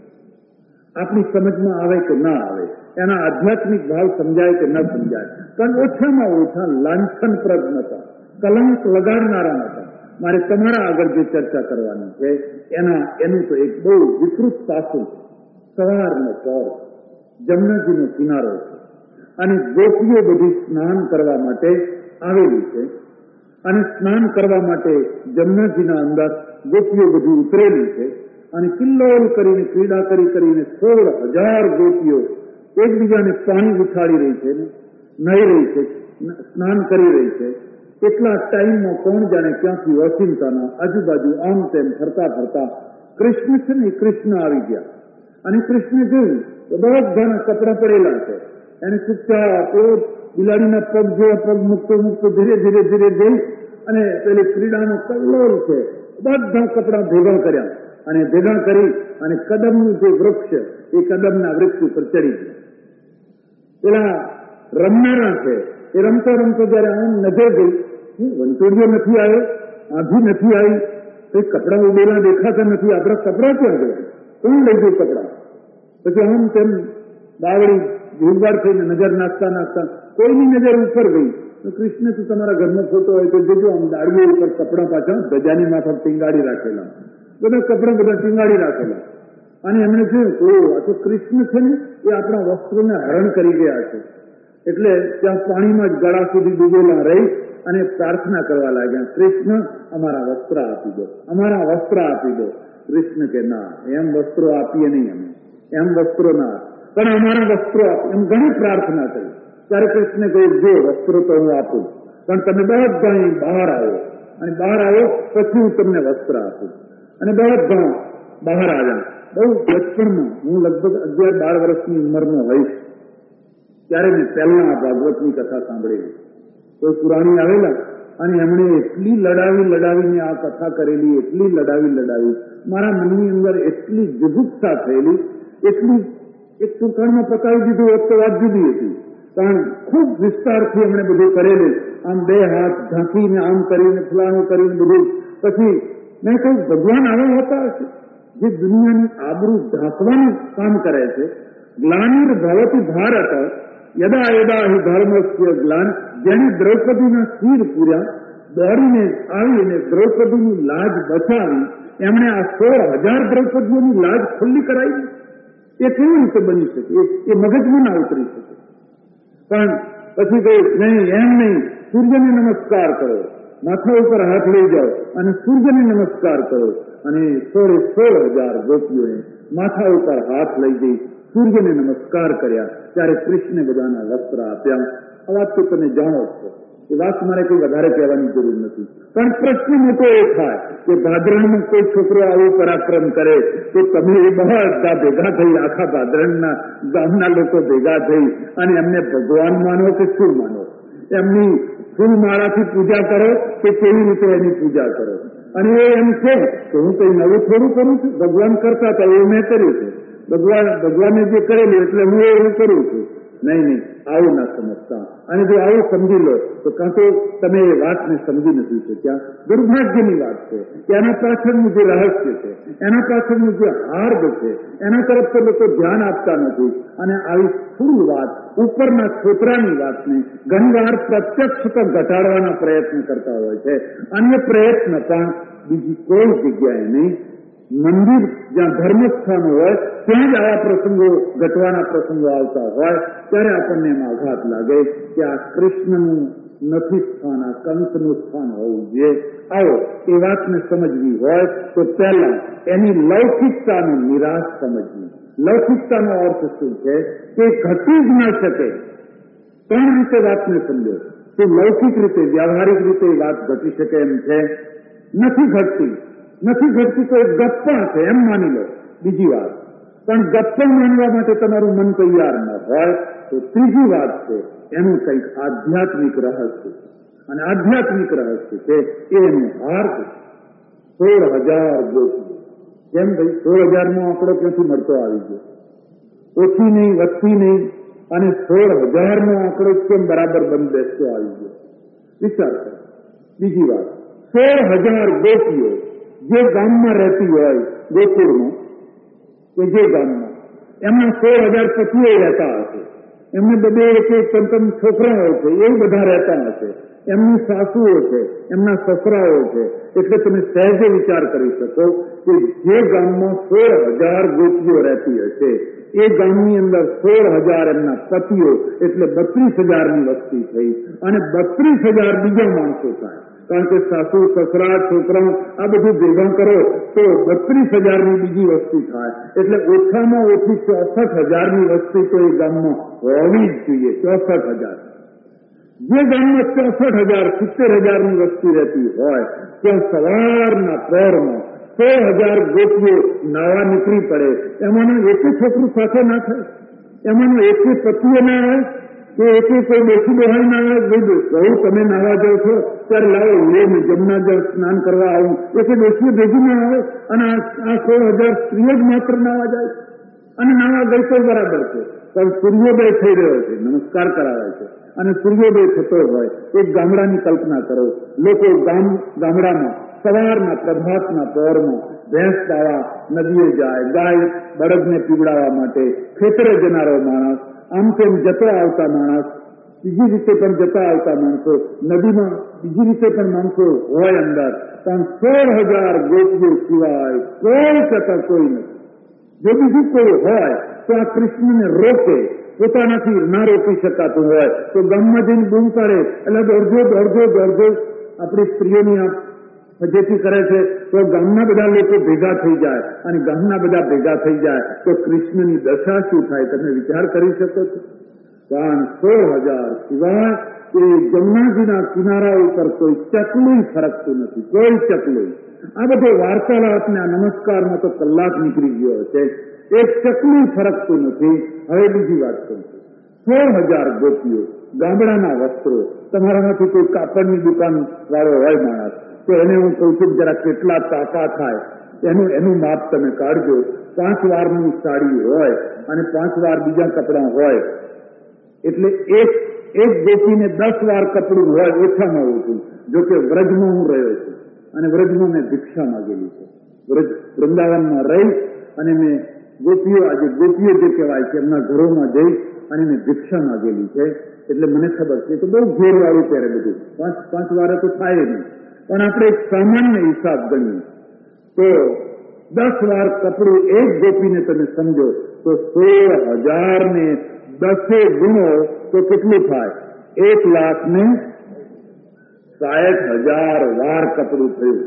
આપણી સમજમાં આવે કે ના આવે, એના આધ્યાત્મિક ભાવ સમજાય કે ન સમજાય, પણ ઓછામાં ઓછા લાંછનપ્રદ નતા, કલંક લગાડનારા નતા. મારે તમારા આગળ જે ચર્ચા કરવાની છે એનું તો એક બહુ વિકૃત પાસું છે. સવારનો પહોર, જમનાજીનો કિનારો છે, અને ગોપીઓ બધી સ્નાન કરવા માટે આવેલી છે, અને સ્નાન કરવા માટે જમનાજીના અંદર ગોપીઓ બધી ઉતરેલી છે. અને કિલ્લોલ કરીને ક્રીડા કરીને 16,000 ગોપીઓ એકબીજાને પાણી ઉછાળી રહી છે, નાહી રહી છે, સ્નાન કરી રહી છે. એટલા ટાઈમમાં કોણ જાણે ક્યાંથી અચિંતાના આજુબાજુ આમ તેમ ફરતા કૃષ્ણ છે ને, કૃષ્ણ આવી ગયા. અને કૃષ્ણ જોયું તો બધાના કપડા પડેલા છે. એને ચૂપચાપ બિલાડીના પગ જેવા પગ મૂકતો ધીરે જઈ અને પેલી ક્રીડાનો કલ્લોલ છે, બધા કપડા ભેગા કર્યા અને ભેગા કરી અને કદમનું જે વૃક્ષ એ કદમના વૃક્ષ ઉપર ચડી ગયા. પેલા રમનારા છે એ રમતા જયારે આમ નજર ગઈ, વંટોળિયો નથી આવ્યો, આંધી નથી આવી, તો કપડા ઉડેલા દેખાતા નથી, આપણા કપડા ક્યાં ગયા? કોણ લઈ ગયું કપડા? પછી આમ તેમ બાવળી ભીડભાડ થઈને નજર નાખતા કોઈની નજર ઉપર ગઈ કૃષ્ણ તો તમારા ઘરનો ફોટો હોય તો જોજો, આમ દાડીઓ ઉપર કપડા પાછા ધજાની માફક ટીંગાડી રાખેલા, બધા કપડા બધા ટીંગાડી રાખેલા. અને એમણે જોયું આ તો કૃષ્ણ છે ને એ આપણા વસ્ત્રોને હરણ કરી ગયા છે. એટલે ત્યાં પાણીમાં જ ગળા સુધી ડૂબેલા રહી અને પ્રાર્થના કરવા લાગ્યા, કૃષ્ણ અમારા વસ્ત્ર આપી દો, અમારા વસ્ત્ર આપી દો. કૃષ્ણ કે ના, એમ વસ્ત્રો આપીએ નહીં, અમે એમ વસ્ત્રો ના, પણ અમારા વસ્ત્રો આપો, એમ ઘણી પ્રાર્થના કરી. ત્યારે કૃષ્ણે કહ્યું, જો વસ્ત્રો તો હું આપું, પણ તમે બધા બહાર આવો, અને બહાર આવો પછી હું તમને વસ્ત્ર આપું. અને બધા બહાર આવ્યા. બહુ બચપણમાં, હું લગભગ 11-12 વર્ષની ઉંમરનો હોઈશ, ત્યારે મેં પહેલા આ ભાગવતની કથા સાંભળેલી. કોઈ પુરાણી આવેલા અને એમણે એટલી લડાવીને આ કથા કરેલી, એટલી લડાવી મારા મનની અંદર એટલી જુગુપ્સા થયેલી, એટલી એક ટૂંકાણમાં પતાવી દીધું હોત તો વાત જુદી હતી. પણ ખૂબ વિસ્તારથી એમણે બધું કરેલું, આમ 2 હાથ ઢાંકીને આમ કરીને ફલાણું કરીને બધું. પછી મેં કહ્યું, ભગવાન આવા હોતા હશે જે દુનિયાની આબરૂ ઢાંકવાનું કામ કરે છે. ગ્લાનિર્ભવતિ ભારત યદા યદા હિ ધર્મસ્ય ગ્લાન. જેને દ્રૌપદીના શિર પૂર્યા, દોડીને આવીને દ્રૌપદીની લાજ બચાવી, એમણે આ 16,000 દ્રૌપદીઓની લાજ ખુલ્લી કરાવી. એ કેવી રીતે બની શકે? એ મગજમાં ના ઉતરી શકે. પણ પછી કહ્યું, નહીં, એમ નહીં, સૂર્યને નમસ્કાર કરો, માથા ઉપર હાથ લઈ જાઓ અને સૂર્યને નમસ્કાર કરો. અને 16,000 ગોપીઓએ માથા ઉપર હાથ લઈ જઈ સૂર્યને નમસ્કાર કર્યા. ત્યારે કૃષ્ણે બધાના વસ્ત્ર આપ્યા. આ વાત તો તમે જાણો છો, એ વાત મારે કંઈ વધારે કહેવાની જરૂર નથી. પણ પ્રશ્ન મોટો એ થાય કે ભાદરણમાં કોઈ છોકરો આવો પરાક્રમ કરે તો તમે એ બધા ભેગા થઈ, આખા ભાદરણના ગામના લોકો ભેગા થઈ અને એમને ભગવાન માનો કે શું માનો? એમની ફૂલમાળાથી પૂજા કરો કે કેવી રીતે એની પૂજા કરો? અને એ એમ છે કે હું કંઈ નવું થોડું કરું છું, ભગવાન કરતા હતા એવું મેં કર્યું છે, ભગવાને જે કરેલું એટલે હું એવું કરું છું. નહીં, આવું ના સમજતા. અને જો આવું સમજી લો તો કાં તો તમે એ વાતને સમજી નથી શક્યા. દુર્ભાગ્યની વાત છે કે એના પાછળનું જે રહસ્ય છે, એના પાછળનું જે હાર્દ છે, એના તરફ તો લોકો ધ્યાન આપતા નથી. અને આવી સ્થૂળ વાત, ઉપરના છોતરાની વાતને ઘણીવાર પ્રત્યક્ષતા ઘટાડવાના પ્રયત્ન કરતા હોય છે. અન્ય પ્રયત્ન પણ બીજી કોઈ જગ્યાએ નહીં. મંદિર જ્યાં ધર્મસ્થાન હોય ત્યાં જ આવા પ્રસંગો, ઘટવાના પ્રસંગો આવતા હોય ત્યારે આપણને એમાં આઘાત લાગે કે આ કૃષ્ણનું નથી સ્થાન, આ કંસનું સ્થાન હોવું જોઈએ. આવો એ વાતને સમજવી હોય તો પહેલા એની લૌકિકતાનો નિરાશ સમજવી. લૌકિકતાનો અર્થ શું છે કે ઘટી જ ન શકે. 3 રીતે વાતને સમજો કે લૌકિક રીતે, વ્યવહારિક રીતે વાત ઘટી શકે એમ છે. નથી ઘટતી તો એક ગપ્પા છે એમ માની લો. બીજી વાત, પણ ગપ્પા માનવા માટે તમારું મન તૈયાર ન હોય તો ત્રીજી વાત છે એનું કંઈક આધ્યાત્મિક રહસ્ય. અને આધ્યાત્મિક રહસ્ય છે એનું હાર્દ 16,000 ગોપીઓ. કેમ ભાઈ 16,000નો આંકડો ક્યાંથી મળતો આવી ગયો? ઓછી નહીં, વધતી નહીં, અને 16,000નો આંકડો કેમ બરાબર બંધ બેસતો આવી ગયો? વિચાર કરો. બીજી વાત, 16,000 ગોપીઓ જે ગામમાં રહેતી હોય, ગોકુળમાં કે જે ગામમાં, એમના 16,000 પતિઓ રહેતા હશે, એમને બધે એક છોકરાઓ છે, એ બધા રહેતા હશે, એમની સાસુઓ છે, એમના સસરાઓ છે. એટલે તમે સહેજે વિચાર કરી શકો કે જે ગામમાં 16,000 ગોપીઓ રહેતી હશે એ ગામની અંદર 16,000 એમના પતિઓ, એટલે 32,000ની વસ્તી થઈ. અને 32,000 બીજા માણસો થાય, કારણ કે સાસુ, સસરા, છોકરાઓ આ બધું ભેગા કરો તો 32,000ની બીજી વસ્તી થાય. એટલે ઓછામાં ઓછી 64,000ની વસ્તી તો એ ગામમાં હોવી જ જોઈએ. 64,000. જે ગામમાં 64,000, 70,000ની વસ્તી રહેતી હોય ત્યાં સવારના પહોરમાં 16,000 ગોપીઓ નાવા નીકળી પડે. એમાંનો એકે છોકરું સાથે ના થાય, એમાંનો એકે પતિઓ ના આવે કે એકે કોઈ બેસી બહાર ના આવે. ભાઈ કહું તમે નાવા જાઓ છો ત્યારે લાવો લે જમના જાઓ, સ્નાન કરવા આવું, એકે બેસી ભેગી ના આવે. અને આ 16,000 સ્ત્રીઓ જ માત્ર નાવા જાય. અને નાવા ગઈ તો બરાબર છે, પણ સૂર્યોદય થઈ રહ્યો છે, નમસ્કાર કરાવે છે, અને સૂર્યોદય થતો હોય એક ગામડાની કલ્પના કરો. લોકો ગામડામાં સવારના પ્રભાતના પહોરમાં ભેંસ દાવા નદીએ જાય, ગાય બળદને પીવડાવવા માટે ખેતરે જનારો માણસ, આમ તેમ જતો આવતા માણસ, બીજી રીતે પણ જતા આવતા માણસો, નદીમાં બીજી રીતે પણ માણસો હોય અંદર, પણ 16,000 ગોપીઓ સિવાય કોઈ કરતા કોઈ નથી. જો બીજું કોઈ હોય તો આ કૃષ્ણને રોકે, પોતાનાથી ના રોકી શકાતું હોય તો ગામમાં જઈને બૂમ પાડે, એટલે દોડજો દોડજો દોડજો. આપણી સ્ત્રીઓની આ ફજેતી કરે છે તો ગામના બધા લોકો ભેગા થઈ જાય, અને ગામના બધા ભેગા થઈ જાય તો કૃષ્ણની દશા શું થાય તમે વિચાર કરી શકો છો? કારણ 16,000 સિવાય એ જમનાજીના કિનારા ઉપર કોઈ ચકલું ફરકતું નથી, કોઈ ચકલું. આ બધો વાર્તાલાપને આ નમસ્કારમાં તો કલાક નીકળી ગયો છે, એક ચકલું ફરકતું નથી. હવે બીજી વાત કહું છું, 16,000 ગોપીઓ, ગામડાના વસ્ત્રો. તમારામાંથી કોઈ કાપડની દુકાન વાળો હોય માણસ તો એને હું કહું છું જરા કેટલા તાકા થાય એનું માપ તમે કાઢજો. 5 વારની સાડી હોય અને 5 વાર બીજા કપડાં હોય, એટલે એક ગોપીને 10 વાર કપડું હોય ઓછામાં ઓછું. જોકે વ્રજમાં હું રહ્યો છું અને વ્રજમાં મેં ભિક્ષા માંગેલી છે. વ્રજ વૃંદાવનમાં રહી અને મેં ગોપીઓ જે કહેવાય છે એમના ઘરોમાં જઈ અને મેં ભિક્ષા માંગેલી છે, એટલે મને ખબર છે તો બહુ ઘેરવાળું ત્યારે બધું 5 વારે તો થાય નહીં, પણ આપણે એક સામાન્ય હિસાબ ગણીએ તો 10 વાર કપડું એક ગોપીને તમે સમજો તો 16,000 ને 10 ગુણો તો કેટલું થાય? 1,60,000 વાર કપડું થયું.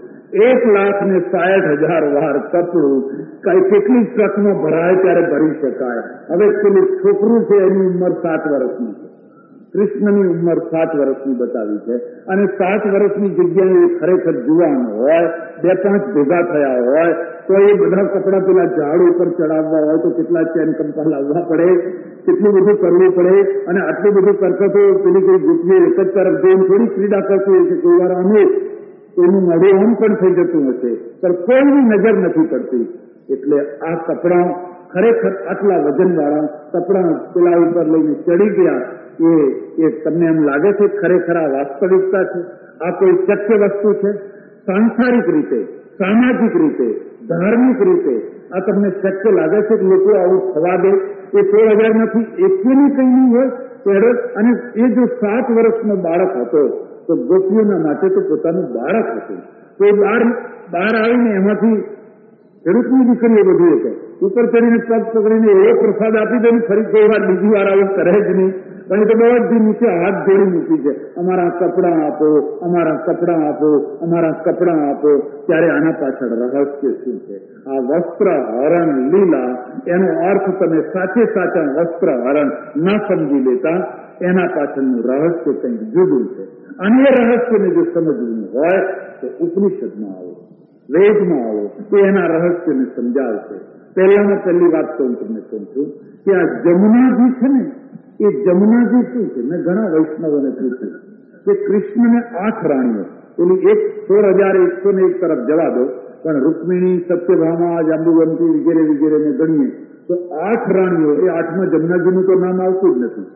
1,60,000 વાર કપડું કેટલી ટ્રકમાં ભરાય ત્યારે ભરી શકાય. હવે પેલું છોકરું છે એની ઉંમર 7 વર્ષની છે, કૃષ્ણની ઉંમર 7 વર્ષની બતાવી છે, અને 7 વર્ષની જગ્યાએ ખરેખર જુવાન હોય, 2-5 ભેગા થયા હોય તો એ બધા કપડા પેલા ઝાડ ઉપર ચડાવવા હોય તો કેટલા ચેન કંપા લાવવા પડે, કેટલું બધું કરવું પડે. અને આટલું બધું કરતો તો પેલી કોઈ ગોપીઓ એક જ તરફ જઈને થોડી ક્રીડા કરતી હોય છે. કોઈ વાર અમે એનું મોઢું આમ પણ થઈ જતું હશે, પણ કોઈની નજર નથી પડતી. એટલે આ કપડા ખરેખર આટલા વજનવાળા કપડા પેલા ઉપર લઈને ચડી ગયા એ તમને એમ લાગે છે ખરેખર આ વાસ્તવિકતા છે? આ કોઈ શક્ય વસ્તુ છે? સાંસારિક રીતે, સામાજિક રીતે, ધાર્મિક રીતે આ તમને શક્ય લાગે છે કે લોકો આવું થવા દે? એ 16,000 નથી, એકની કંઈ નહીં હોય. અને એ જો 7 વર્ષનો બાળક હતો તો ગોપીઓના માટે તો પોતાનું બાળક હતું. તો એ બહાર આવીને એમાંથી ખેડૂતની દીકરીઓ બધું હતો ઉપર ચડીને પગ પકડીને એવો પ્રસાદ આપી દે, ફરી કોઈ વાર બીજી વાર આવું કરે જ નહીં. પણ એ તો બધી નીચે હાથ જોડી મૂકી છે, અમારા કપડાં આપો, અમારા કપડાં આપો, અમારા કપડાં આપો. ત્યારે આના પાછળ રહસ્ય શું છે? આ વસ્ત્ર હરણ લીલા, એનો અર્થ તમે સાચા વસ્ત્ર હરણ ન સમજી લેતા, એના પાછળનું રહસ્ય કંઈક જુદું છે. અને એ રહસ્યને જો સમજવું હોય તો ઉપનિષદમાં આવો, વેદમાં આવો, તો એના રહસ્યને સમજાવશે. પહેલી વાત તો હું તમને કહું છું કે આ જમુનાજી છે ને, એ જમુનાજી શું છે? મેં ઘણા વૈષ્ણવોને પૂછ્યું કે કૃષ્ણને 8 રાણીઓ, પેલી 16,101 તરફ જવા દો, પણ રૂક્મિણી, સત્યભામા, જાંબુવંતી વગેરે વગેરેને ગણીએ તો 8 રાણીઓ, એ 8માં જમનાજીનું તો નામ આવતું જ નથી.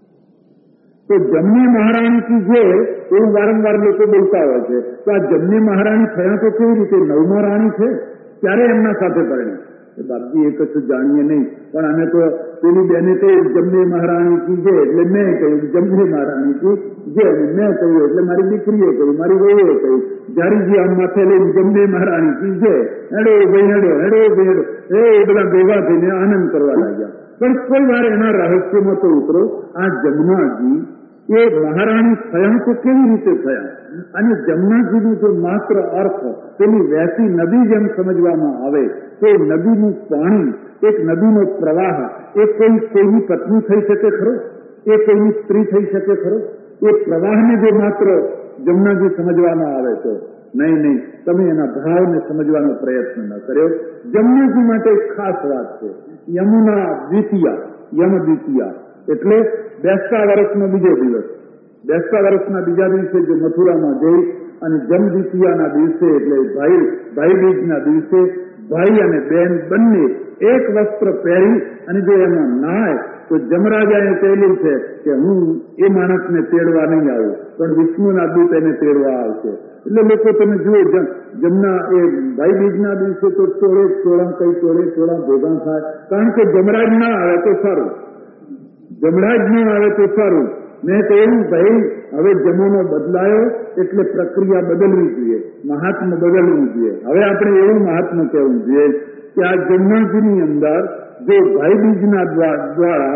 તો જમની મહારાણી કી જે એવું વારંવાર લોકો બોલતા હોય છે, તો આ જમની મહારાણી થયા તો કેવી રીતે? 9મા રાણી છે, ત્યારે એમના સાથે પરણ્યા. બાપજી એ કશું જાણીએ નહીં, પણ અમે તો પેલી બેને કહ્યું જમની મહારાણી કી જે, એટલે મેં કહ્યું જમની મહારાણી કી જે, મેં કહ્યું એટલે મારી દીકરીએ કહ્યું, મારી વહુએ કહ્યું. જારીજી આમ માથે લઈને જમની મહારાણી કી જે, હેડો ભાઈ હેડો, હેડો ભાઈ હેડો, એ બધા ભેગા થઈને આનંદ કરવા લાગ્યા. પણ કોઈ વાર એના રહસ્યમાં તો ઉતરો. આ જમનાજી એ મહારાણી થયા તો કેવી રીતે થયા? અને જમનાજીનો જો માત્ર અર્થ પેલી વહેતી નદી જેમ સમજવામાં આવે તો નદીનું પાણી, એક નદીનો પ્રવાહ, એ કોઈની પત્ની થઈ શકે ખરો? એ કોઈની સ્ત્રી થઈ શકે ખરો? એ પ્રવાહને જો માત્ર જમનાજી સમજવામાં આવે તો નહીં, તમે એના ભાવને સમજવાનો પ્રયત્ન ન કર્યો. જમનાજી માટે એક ખાસ વાત છે, યમુના દ્વિતીયા, યમ દ્વિતીયા એટલે બેસતા વર્ષનો બીજો દિવસ. બેસતા વર્ષના બીજા દિવસે જો મથુરામાં જઈ અને જમ દ્વિતીયાના દિવસે એટલે ભાઈ બીજના દિવસે ભાઈ અને બહેન બંને એક વસ્ત્ર પહેરી અને જો એમાં નાય તો જમરાજાએ કહેલું છે કે હું એ માણસને તેડવા નહીં આવું, પણ વિષ્ણુના દૂત એને તેડવા આવશે. એટલે લોકો તમે જુઓ જમના એ ભાઈ બીજના દિવસે તો ચોળા ભેગા થાય, કારણ કે જમરાજ ના આવે તો સારું, જમરાજ ન આવે તો સારું. મેં કહ્યું ભાઈ હવે જમાનો બદલાયો એટલે પ્રક્રિયા બદલવી જોઈએ, મહાત્મ બદલવું જોઈએ. હવે આપણે એવું મહાત્મ કહેવું જોઈએ કે આ જન્માજીની અંદર જો ભાઈ બીજના દ્વારા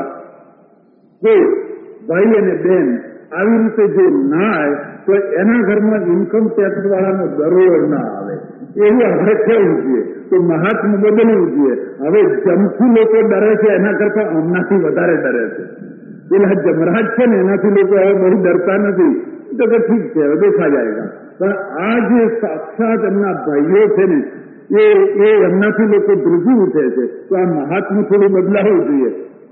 કોઈ ભાઈ અને બેન આવી રીતે જો નાય તો એના ઘરમાં ઇન્કમ ટેક્સ વાળાનો દરોડો ના આવે, એવું આપણે કહેવું જોઈએ. તો મહાત્મ બદલવું જોઈએ. હવે જમથી લોકો ડરે છે એના કરતા હમણાંથી વધારે ડરે છે. પેલા જમરાજ છે ને એનાથી લોકો હવે બહુ ડરતા નથી. તો કે ઠીક છે, હવે દેખા જાયગા. પણ આ જે સાક્ષાત એમના ભાઈઓ છે ને એ એમનાથી લોકો ધ્રુજી ઉઠે છે. તો આ મહાત્મ થોડું બદલાવવું જોઈએ.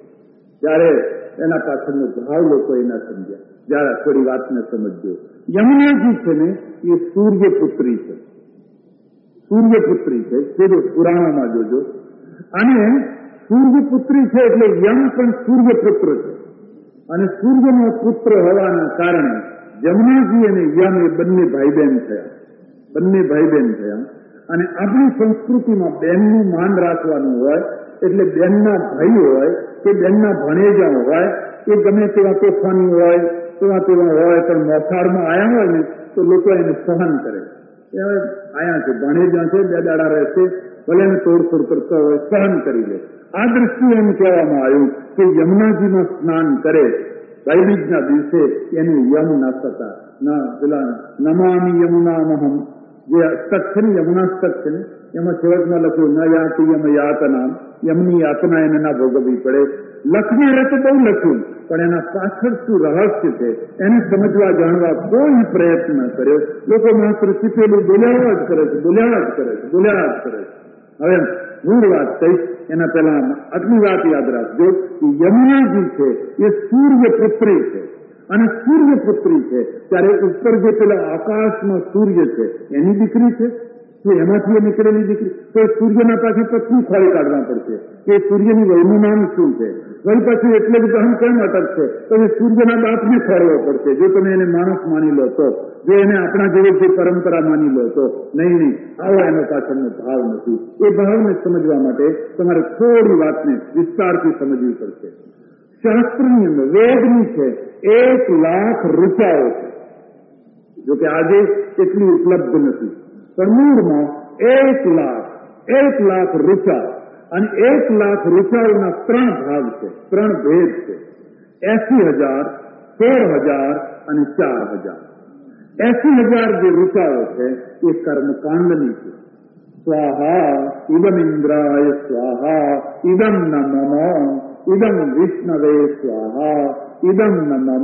ત્યારે એના પાછળનો ભાવ લોકો એના સમજ્યા. જરા થોડી વાતને સમજજો. યમુનાજી છે ને એ સૂર્યપુત્રી છે, સૂર્યપુત્રી છે. જોજો પુરાણોમાં જોજો. અને સૂર્યપુત્રી છે એટલે યમ પણ સૂર્યપુત્ર છે. અને સૂર્યનો પુત્ર હોવાના કારણે યમુનાજી અને યમ એ બંને ભાઈ બહેન થયા, બંને ભાઈ બહેન થયા. અને આપણી સંસ્કૃતિમાં બહેનનું માન રાખવાનું હોય એટલે બહેનના ભાઈ હોય કે બહેનના ભણેજા હોય એ ગમે તેવા તોફાની હોય તેવા હોય પણ મોસાળમાં આવ્યા હોય ને તો લોકો એને સહન કરે. એ હવે આયા છે, ભણેજા છે, 2 દાડા રહેશે, ભલે એને તોડફોડ કરતા હોય સહન કરી લે. આ દ્રષ્ટિએ એમ કહેવામાં આવ્યું કે યમુનાજીમાં સ્નાન કરે ભાઈબીજના દિવસે એને યમ ન થતા ના પેલા નમામિ યમુનામહમ જે અસ્તક છે ને યમુના અસ્તક છે ને એમાં છેવટમાં લખ્યું ન યાતિ યમ યાતના, યમની યાતના એને ના ભોગવવી પડે. લખનારે તો બહુ લખ્યું પણ એના પાછળ શું રહસ્ય છે એને સમજવા જાણવા કોઈ પ્રયત્ન કર્યો. લોકો માત્ર ચીપેલું બોલ્યા જ કરે છે, બોલ્યા જ કરે છે, બોલ્યા જ કરે છે. હવે મૂળ વાત કહીશ એના પહેલા આટલી વાત યાદ રાખજો કે યમુનાજી છે એ સૂર્યપુત્રી છે. અને સૂર્યપુત્રી છે ત્યારે ઉપર જે પેલા આકાશમાં સૂર્ય છે એની દીકરી છે. તો એમાંથી નીકળેલી દીકરી તો સૂર્યના પાછી પત્ની ખોરી કાઢવા પડશે કે સૂર્યની વહુનું નામ શું છે. વળી પાછું એટલે જ દહન કેમ અટકશે તો એ સૂર્યના બાપને ખોરવો પડશે. જો તમે એને માણસ માની લો તો, જો એને આપણા જેવી જે પરંપરા માની લો તો નહીં. આવો એનો પાછળનો ભાવ નથી. એ ભાવને સમજવા માટે તમારે થોડી વાતને વિસ્તારથી સમજવી પડશે. શાસ્ત્રની અંદર વેદની છે 1 લાખ ઋચાઓ છે. જોકે આજે એટલી ઉપલબ્ધ નથી પણ મૂળમાં 1 લાખ ઋચા. અને 1 લાખ ઋચાઓના 3 ભાગ છે, 3 ભેદ છે. 80,000, 16,000 અને 4,000. 80,000 જે ઋચાઓ છે એ કર્મકાંડની છે. સ્વાહા ઇદમ ઇન્દ્રાય સ્વાહા ઇદમ ન મમ ઇદમ વિષ્ણવે સ્વાહા ઇદમ ન મમ.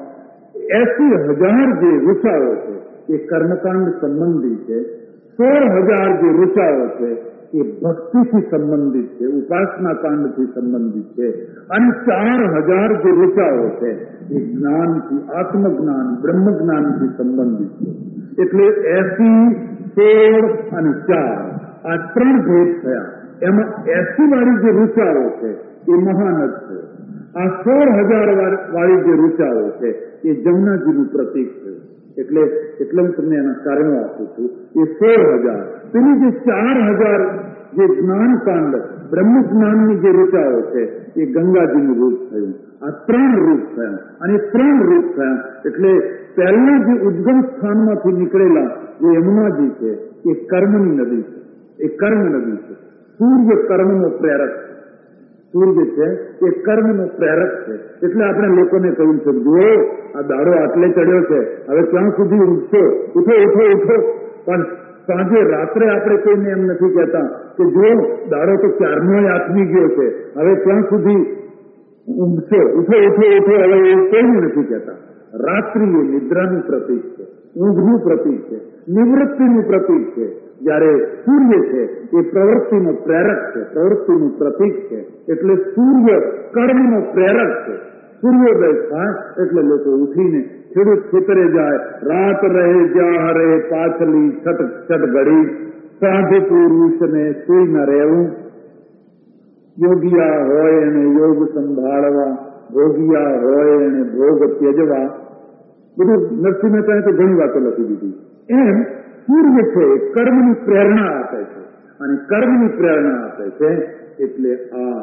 80,000 જે ઋચાઓ છે એ કર્મકાંડ સંબંધી છે. 16,000 જે ઋચાઓ છે એ ભક્તિથી સંબંધિત છે, ઉપાસના કાંડથી સંબંધિત છે. અને 4,000 જે ઋચાઓ છે એ જ્ઞાનથી, આત્મજ્ઞાન, બ્રહ્મજ્ઞાનથી સંબંધિત છે. એટલે 80, 16 અને 4 આ 3 ભેદ થયા. એમાં 80 વાળી જે ઋચાઓ છે એ મહાન જ છે. આ 16,000 વાળી જે ઋચાઓ છે એ જમુનાજીનું પ્રતીક છે. એટલે હું તમને એના કારણો આપું છું. એ 16,000 પેલી જે 4,000 જે જ્ઞાનકાંડ બ્રહ્મજ્ઞાનની જે ઋચાઓ છે એ ગંગાજીનું રૂપ થયું. આ 3 રૂપ થયા. અને 3 રૂપ થયા એટલે પહેલા જે ઉદ્ગમ સ્થાનમાંથી નીકળેલા જે યમુનાજી છે એ કર્મની નદી છે, એ કર્મ નદી છે. સૂર્ય કર્મનો પ્રેરક છે. સૂર્ય છે એ કર્મનો પ્રેરક છે. એટલે આપણે લોકોને કહ્યું છે જુઓ આ દાડો આટલે ચડ્યો છે, હવે ક્યાં સુધી ઉઠશો, ઉઠો ઉઠો ઉઠો. પણ સાંજે રાત્રે આપણે કોઈને એમ નથી કહેતા કે જુઓ દાડો તો ક્યારનો આથમી ગયો છે, હવે ક્યાં સુધી ઊંઘશો, ઉઠો ઉઠો ઉઠો. હવે એ કોઈ નથી કહેતા. રાત્રિ એ નિદ્રાનું પ્રતીક છે, ઊંઘનું પ્રતીક છે, નિવૃત્તિનું પ્રતીક છે. જ્યારે સૂર્ય છે એ પ્રવૃત્તિનો પ્રેરક છે, પ્રવૃત્તિનું પ્રતીક છે. એટલે સૂર્ય કર્મનો પ્રેરક છે. સૂર્યોદય થાય એટલે લોકો ઉઠીને ખેડૂત ખેતરે જાય. રાત રહે જ્યાં હરે પાછલી છટ ઘડી, સાંજે પુરુષને સુઈ ન રહેવું. યોગિયા હોય એને યોગ સંભાળવા, ભોગિયા હોય એને ભોગ ત્યજવા. બધું નરસિંહ મહેતાએ તો ઘણી વાતો લખી દીધી. એમ સૂર્ય છે કર્મની પ્રેરણા આપે છે. અને કર્મની પ્રેરણા આપે છે એટલે આ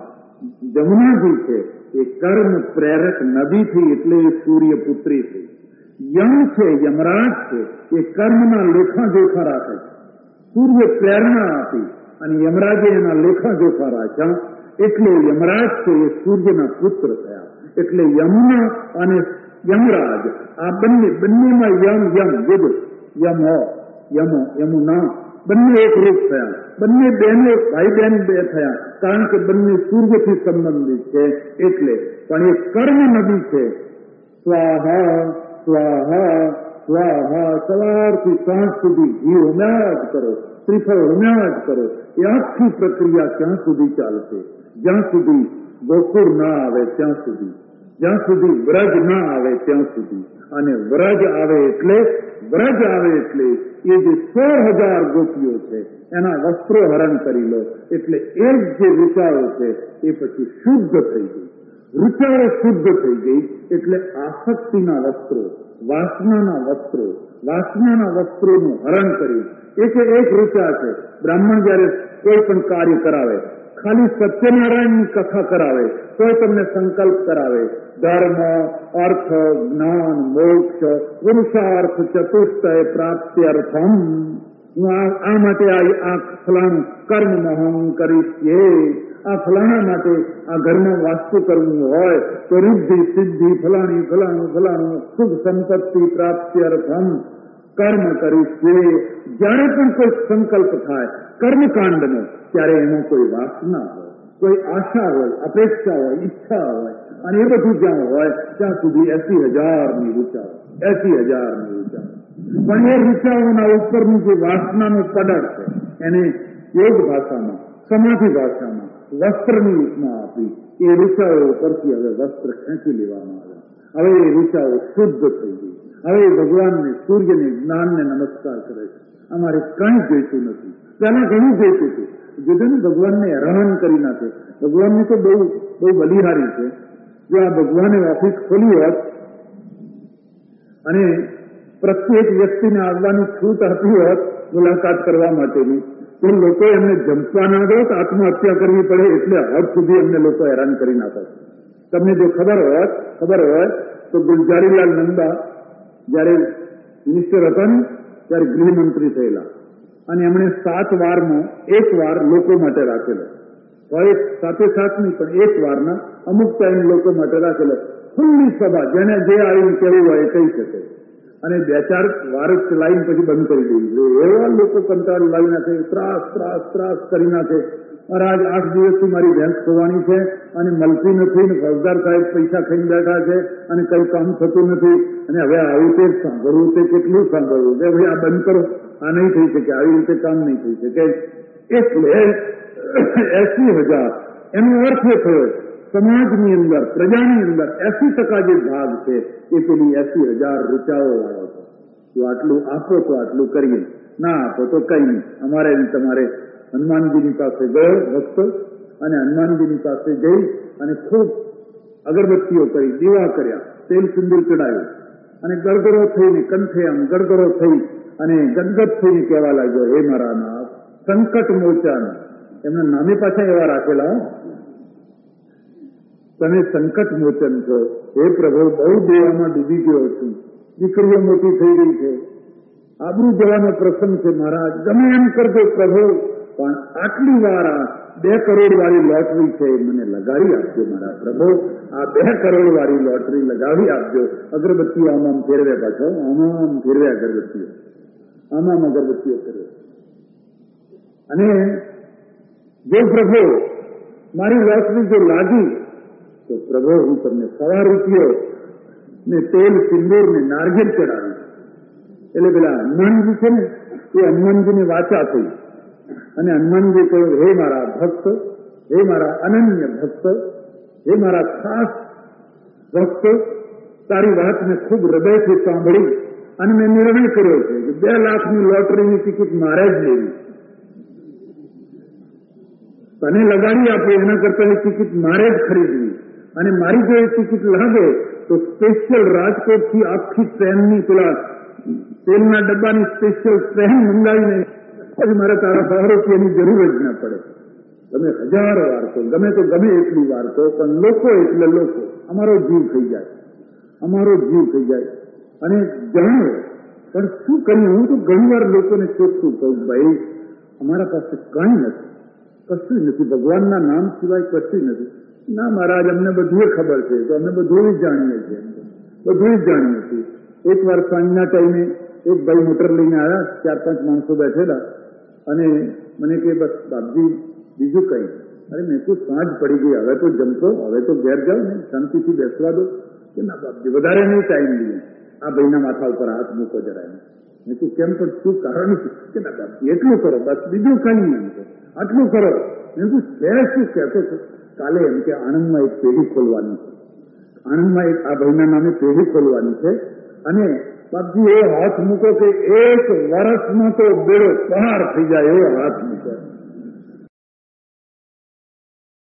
જમુનાજી છે એ કર્મ પ્રેરક નદી થઈ, એટલે એ સૂર્યપુત્રી થઈ. યમ છે, યમરાજ છે, એ કર્મના લેખાજોખા રાખે છે. સૂર્ય પ્રેરણા આપી અને યમરાજે એના લેખાજોખા રાખ્યા, એટલે યમરાજ છે એ સૂર્યના પુત્ર થયા. એટલે યમુના અને યમરાજ આ બંનેમાં યમ યુદ્ધ, યમુના બંને એક રૂપ થયા. બંને બહેનો ભાઈ બહેન બે થયા, કારણ કે બંને સૂર્યથી સંબંધિત છે એટલે. પણ એ કર્મ નદી છે. સ્વાહા સ્વાહા સ્વાહા, સવારથી સાંજ સુધી ઘી હોમ્યા જ કરો, શ્રીફળ હોમ્યા જ કરો. એ આખી પ્રક્રિયા ક્યાં સુધી ચાલશે? જ્યાં સુધી ગોકુળ ના આવે ત્યાં સુધી, જ્યાં સુધી વ્રજ ના આવે ત્યાં સુધી. અને વ્રજ આવે એટલે એ જે 16,000 ગોપીઓ છે એના વસ્ત્રો હરણ કરી લો, એટલે એ જ જે ઋચાઓ છે એ પછી શુદ્ધ થઈ ગઈ. ઋચાઓ શુદ્ધ થઈ ગઈ એટલે આસક્તિના વસ્ત્રો, વાસનાના વસ્ત્રોનું હરણ કર્યું. એક ઋચા છે. બ્રાહ્મણ જયારે કોઈ પણ કાર્ય કરાવે, ખાલી સત્યનારાયણની કથા કરાવે, કોઈ તમને સંકલ્પ કરાવે, ધર્મ, અર્થ, જ્ઞાન, મોક્ષ, પુરુષાર્થ ચતુષ્ટય પ્રાપ્ત્યર્થમ, હું આ માટે આ ફલાણું કર્મ મહં કરીશ્યે, આ ફલાણા માટે આ ઘરમાં વાસ્તુ કરવું હોય તો રિદ્ધિ સિદ્ધિ ફલાણું સુખ સંપત્તિ પ્રાપ્ત્યર્થમ કર્મ કરીશ્યે. જ્યારે પણ કોઈ સંકલ્પ થાય કર્મકાંડનો, ત્યારે એમાં કોઈ વાસના હોય, કોઈ આશા હોય, અપેક્ષા હોય, ઈચ્છા હોય, અને એ બધું જ્યાં હોય ત્યાં સુધી 80,000ની ઋચાઓ. પણ એ ઋચાઓના ઉપરનું જે વાસનાનું પડર છે એને યોગ ભાષામાં, સમાધિ ભાષામાં વસ્ત્રની ઉપમા આપી. એ ઋચાઓ ઉપરથી હવે વસ્ત્ર ખેંચી લેવામાં આવે. હવે એ ઋચાઓ શુદ્ધ થઈ ગઈ. હવે ભગવાનને, સૂર્યને, જ્ઞાનને નમસ્કાર કરે છે. અમારે કંઈ જોઈતું નથી. પહેલા ઘણું જોઈતું હતું. જેને ભગવાનને હેરાન કરી નાખે. ભગવાનની તો બહુ બલિહારી છે. જો આ ભગવાને ઓફિસ ખોલી હોત અને પ્રત્યેક વ્યક્તિને આવવાની છૂટ આપી હોત મુલાકાત કરવા માટેની, તો લોકો એમને જમવા ના દો તો આત્મહત્યા કરવી પડે, એટલે હદ સુધી એમને લોકો હેરાન કરી નાખે. તમને જો ખબર હોય તો ગુલજારીલાલ નંદા જયારે મિનિસ્ટર હતા ને ત્યારે ગૃહમંત્રી થયેલા, અને એમણે 7 વારમાં 1 વાર લોકો માટે રાખેલો. સાથે નહીં પણ 1 વારના અમુક ટાઈમ લોકો માટે રાખેલો. ખુલ્લી સભા, જેને જે આવીને કેવું હોય કહી શકે. અને 2-4 વાર ચલાવીને પછી બંધ કરી દેવી. એવા લોકો કંટાળ લાવી નાખે, ત્રાસ કરી નાખે. મહારાજ 8 દિવસથી મારી ભેંસ ખોવાની છે અને મળતી નથી, ને ફોજદાર સાહેબ પૈસા ખાઈને બેઠા છે અને કઈ કામ થતું નથી, અને હવે આવી રીતે સાંભળવું તે કેટલું સાંભળવું કે ભાઈ આ બંધ કરો, આ નહીં થઈ શકે, આવી રીતે કામ નહીં થઈ શકે. એટલે 80,000 એનો અર્થ એ થયો સમાજની અંદર, પ્રજાની અંદર 80% જે ભાગ છે એ પેલી 80,000 ઋચાઓ વાળો છે. જો આટલું આપો તો આટલું કરીએ, ના આપો તો કઈ નહીં. અમારે તમારે હનુમાનજીની પાસે ગયો ભક્ત, અને હનુમાનજીની પાસે જઈ અને ખૂબ અગરબત્તીઓ કરી, દીવા કર્યા, તેલ સિંદૂર ચડાવ્યું, અને ગળગળો થઈને કંઠે આમ ગળગળો થઈ અને ગદગદ થઈને કહેવા લાગ્યો, હે મારા નાથ, સંકટ મોચન. એમના નામે પાછા એવા રાખેલા, તમે સંકટ મોચન છો. હે પ્રભુ, બહુ દેવામાં ડૂબી ગયો છું, દીકરીઓ મોટી થઈ ગઈ છે, આબરૂ જવાનો પ્રસંગ છે, મહારાજ ગમે એમ કરજો પ્રભુ, પણ આટલી વાર આ 2 કરોડ વાળી લોટરી છે મને લગાવી આપજો મારા પ્રભુ, આ 2 કરોડ વાળી લોટરી લગાવી આપજો. અગરબત્તીઓ આમ ફેરવ્યા, પાછો આમ ફેરવ્યા અગરબત્તીઓ, આમ અગરબત્તીઓ ફેરવે. અને જો પ્રભુ મારી લોટરી જો લાગી તો પ્રભુ હું તમને 100 રૂપિયો ને તેલ સિંદૂર ને નારિયેળ ચડાવીશ. એટલે પેલા હનુમાનજી છે ને એ હનુમાનજીની વાચા થઈ, અને હનુમાનજી કહ્યું, હે મારા ભક્ત, હે મારા અનન્ય ભક્ત, હે મારા ખાસ ભક્ત, તારી વાતને ખૂબ હૃદયથી સાંભળી અને મેં નિર્ણય કર્યો છે કે 2 લાખની લોટરીની ટિકિટ મારે જ લેવી. તને લગાડી આપે એના કરતા એ ટિકિટ મારે જ ખરીદવી, અને મારી જો એ ટિકિટ લાગે તો સ્પેશિયલ રાજકોટથી આખી ટ્રેનની પેલા તેલના ડબ્બાની સ્પેશિયલ ટ્રેન મંગાવીને મારે તારા 100 રૂપિયાની જરૂર જ ના પડે. તમે 1000 વાર કહો, ગમે તો ગમે એટલી વાર કહો, પણ લોકો એટલે લોકો, અમારો જીવ થઈ જાય, અમારો જીવ થઈ જાય. અને જાણો પણ શું કરીએ? હું તો ઘણી વાર લોકોને ચોખ્ખું કહું, ભાઈ અમારા પાસે કંઈ નથી, કશું નથી, ભગવાનના નામ સિવાય કશું નથી. ના મહારાજ, અમને બધું ખબર છે, તો અમે બધું જ જાણીએ છીએ, બધું જ જાણીએ છીએ. એક વાર સાંજના ટાઈમે એક ભાઈ મોટર લઈને આવ્યા, 4-5 માણસો બેઠેલા, અને મને કે બસ બાપજી બીજું કંઈ. અરે મેં તો સાંજ પડી ગઈ, હવે તો જમતો, હવે તો ઘેર જાઓ ને, શાંતિથી બેસવા દો. કે ના બાપજી વધારે નહીં ટાઈમ લઈએ, આ ભાઈના માથા ઉપર હાથ મૂકો જરાય. મેં તું કેમ પણ શું કારણ છે? કે ના બાપજી એટલું કરો, બસ બીજું કંઈ નહીં, આટલું કરો. મેં તું છે શું કહેતો છો? કાલે એમ કે આણંદમાં એક પેઢી ખોલવાની છે, આણંદમાં એક આ ભાઈના નામે પેઢી ખોલવાની છે, અને બાપજી એ હાથ મૂકો કે 1 વર્ષમાં તો બેડો પાર થઈ જાય એવો હાથ મૂકો.